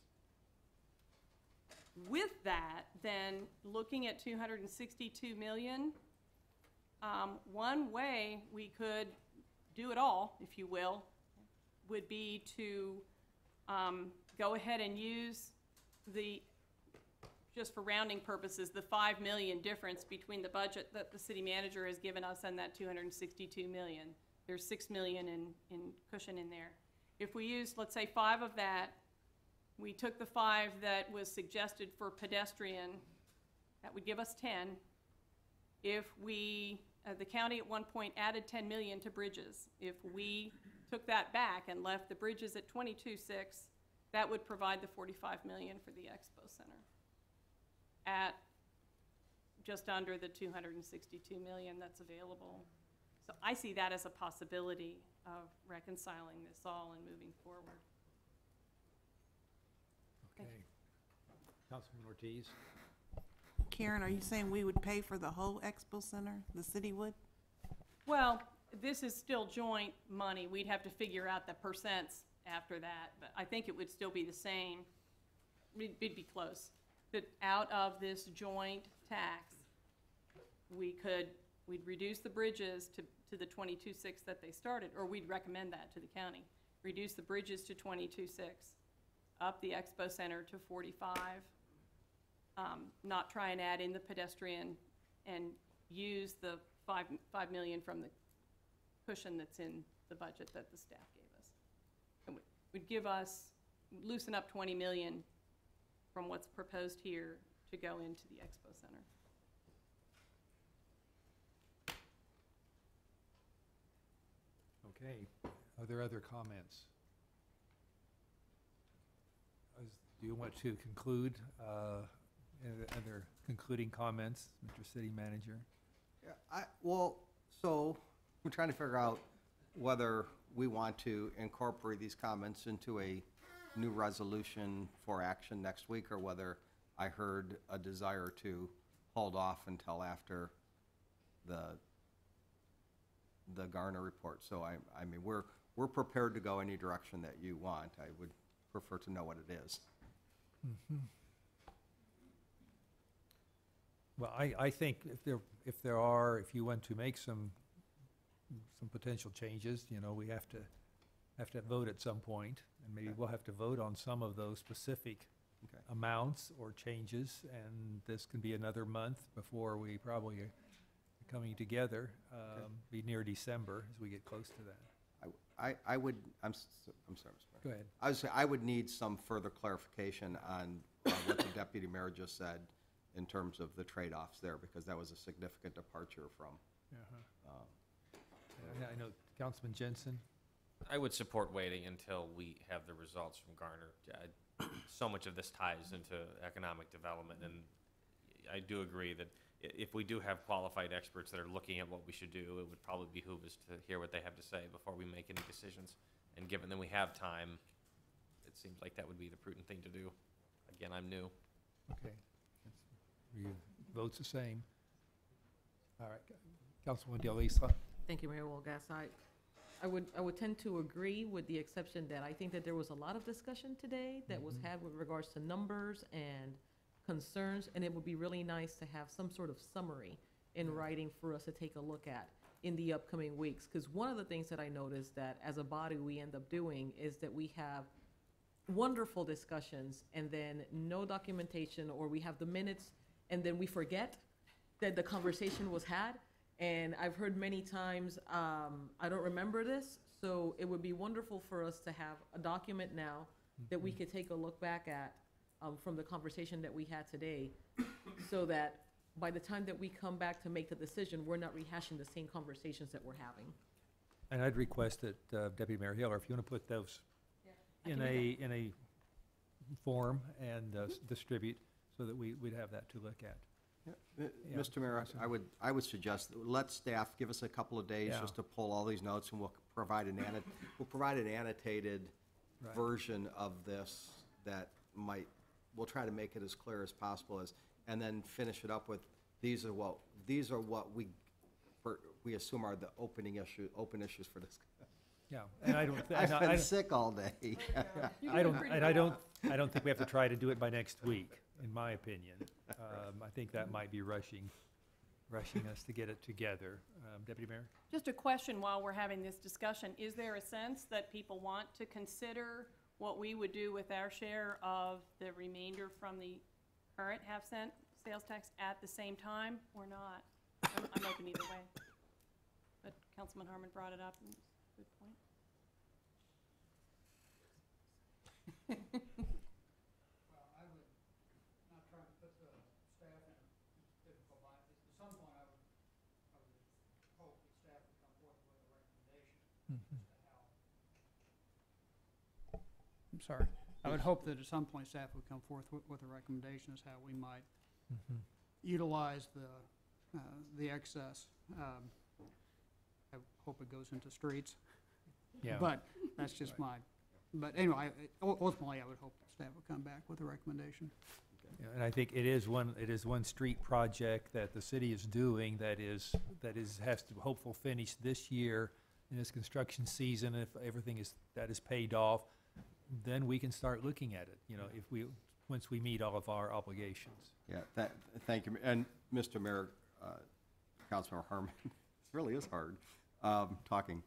S13: With that, then, looking at 262 million, one way we could do it all, if you will, would be to go ahead and use the, just for rounding purposes, the 5 million difference between the budget that the city manager has given us and that 262 million. There's 6 million in cushion in there. If we used, let's say, 5 of that, we took the 5 that was suggested for pedestrian, that would give us 10. If we, the county at one point added 10 million to bridges. If we took that back and left the bridges at 22.6, that would provide the 45 million for the Expo Center at just under the 262 million that's available. So I see that as a possibility of reconciling this all and moving forward.
S2: Okay. Councilman Ortiz?
S16: Karen, are you saying we would pay for the whole Expo Center? The city would?
S13: Well, this is still joint money. We'd have to figure out the percents after that, but I think it would still be the same. It'd be close. That out of this joint tax, we'd reduce the bridges to the 22.6 that they started, or we'd recommend that to the county. Reduce the bridges to 22.6, up the Expo Center to 45, not try and add in the pedestrian, and use the 5 million from the cushion that's in the budget that the staff gave us. And would give us, loosen up 20 million from what's proposed here to go into the Expo Center.
S2: Okay, are there other comments? Do you want to conclude? Other concluding comments, Mr. City Manager?
S1: Yeah, so we're trying to figure out whether we want to incorporate these comments into a new resolution for action next week, or whether I heard a desire to hold off until after the Garner report. So I mean, we're prepared to go any direction that you want. I would prefer to know what it is.
S2: Mm-hmm. Well, I think if you want to make some potential changes, you know, we have to vote at some point, and maybe we'll have to vote on some of those specific amounts or changes, and this can be another month before we probably are coming together, be near December as we get close to that.
S1: I'm sorry, Mr. Mayor.
S2: Go ahead.
S1: I would say I would need some further clarification on what the deputy mayor just said in terms of the trade-offs there, because that was a significant departure from.
S2: I know, Councilman Jensen?
S3: I would support waiting until we have the results from Garner. So much of this ties into economic development, and I do agree that if we do have qualified experts that are looking at what we should do, it would probably behoove us to hear what they have to say before we make any decisions. And given that we have time, it seems like that would be the prudent thing to do. Again, I'm new.
S2: Okay. Your vote's the same. All right. Councilwoman DeLisa?
S18: Thank you, Mayor Walgas. I would tend to agree, with the exception that I think that there was a lot of discussion today that was had with regards to numbers and concerns, and it would be really nice to have some sort of summary in writing for us to take a look at in the upcoming weeks. Because one of the things that I noticed that as a body we end up doing is that we have wonderful discussions and then no documentation, or we have the minutes and then we forget that the conversation was had. And I've heard many times, I don't remember this, so it would be wonderful for us to have a document now that we could take a look back at from the conversation that we had today, so that by the time that we come back to make the decision, we're not rehashing the same conversations that we're having.
S2: And I'd request that Deputy Mayor Hiller, if you want to put those in a form and distribute, so that we'd have that to look at.
S1: Mr. Mayor, I would suggest, let staff give us a couple of days just to pull all these notes, and we'll provide an annotated version of this that we'll try to make it as clear as possible, and then finish it up with, these are what we, we assume are the open issues for this.
S2: Yeah, and I don't.
S1: I've been sick all day.
S2: I don't think we have to try to do it by next week, in my opinion. I think that might be rushing us to get it together. Deputy Mayor?
S13: Just a question while we're having this discussion. Is there a sense that people want to consider what we would do with our share of the remainder from the current half-cent sales tax at the same time or not? I'm open either way. But Councilman Harmon brought it up, and it's a good point.
S14: Well, I would, not trying to put the staff in a difficult bind, at some point I would hope that staff would come forth with a recommendation as to how. I'm sorry. I would hope that at some point staff would come forth with a recommendation as how we might utilize the excess. I hope it goes into streets.
S2: Yeah.
S14: But that's just but anyway, ultimately, I would hope that staff would come back with a recommendation.
S2: Yeah, and I think it is one street project that the city is doing that has to hopefully finish this year in this construction season. If everything is paid off, then we can start looking at it, once we meet all of our obligations.
S1: Yeah, thank you. And Mr. Mayor, Councilmember Harmon, this really is hard, talking.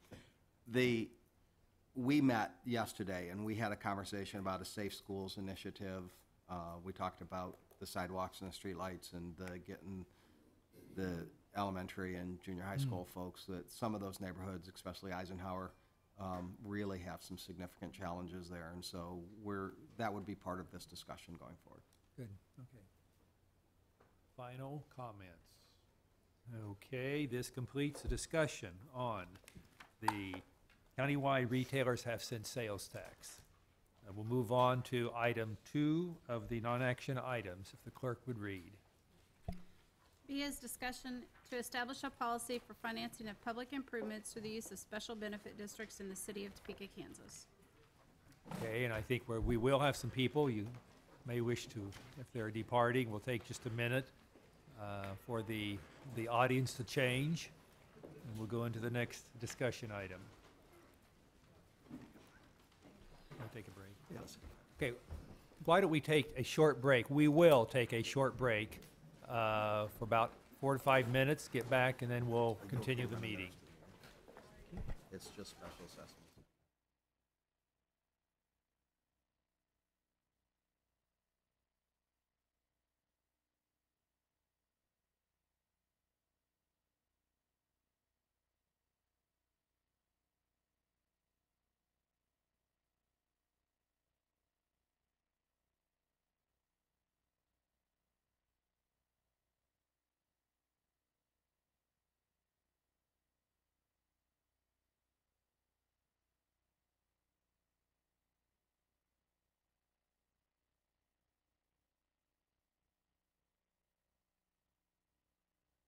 S1: We met yesterday and we had a conversation about a Safe Schools initiative. We talked about the sidewalks and the streetlights and getting the elementary and junior high school folks, that some of those neighborhoods, especially Eisenhower, really have some significant challenges there. And so that would be part of this discussion going forward.
S2: Good, okay. Final comments. Okay, this completes the discussion on the countywide retailers half-cent sales tax. We'll move on to item 2 of the non-action items, if the clerk would read.
S15: B is discussion to establish a policy for financing of public improvements through the use of special benefit districts in the city of Topeka, Kansas.
S2: Okay, and I think we will have some people you may wish to, if they're departing, we'll take just a minute for the audience to change, and we'll go into the next discussion item. Want to take a break?
S1: Yes.
S2: Okay, why don't we take a short break? We will take a short break for about 4 to 5 minutes, get back, and then we'll continue the meeting.
S1: It's just special assessments.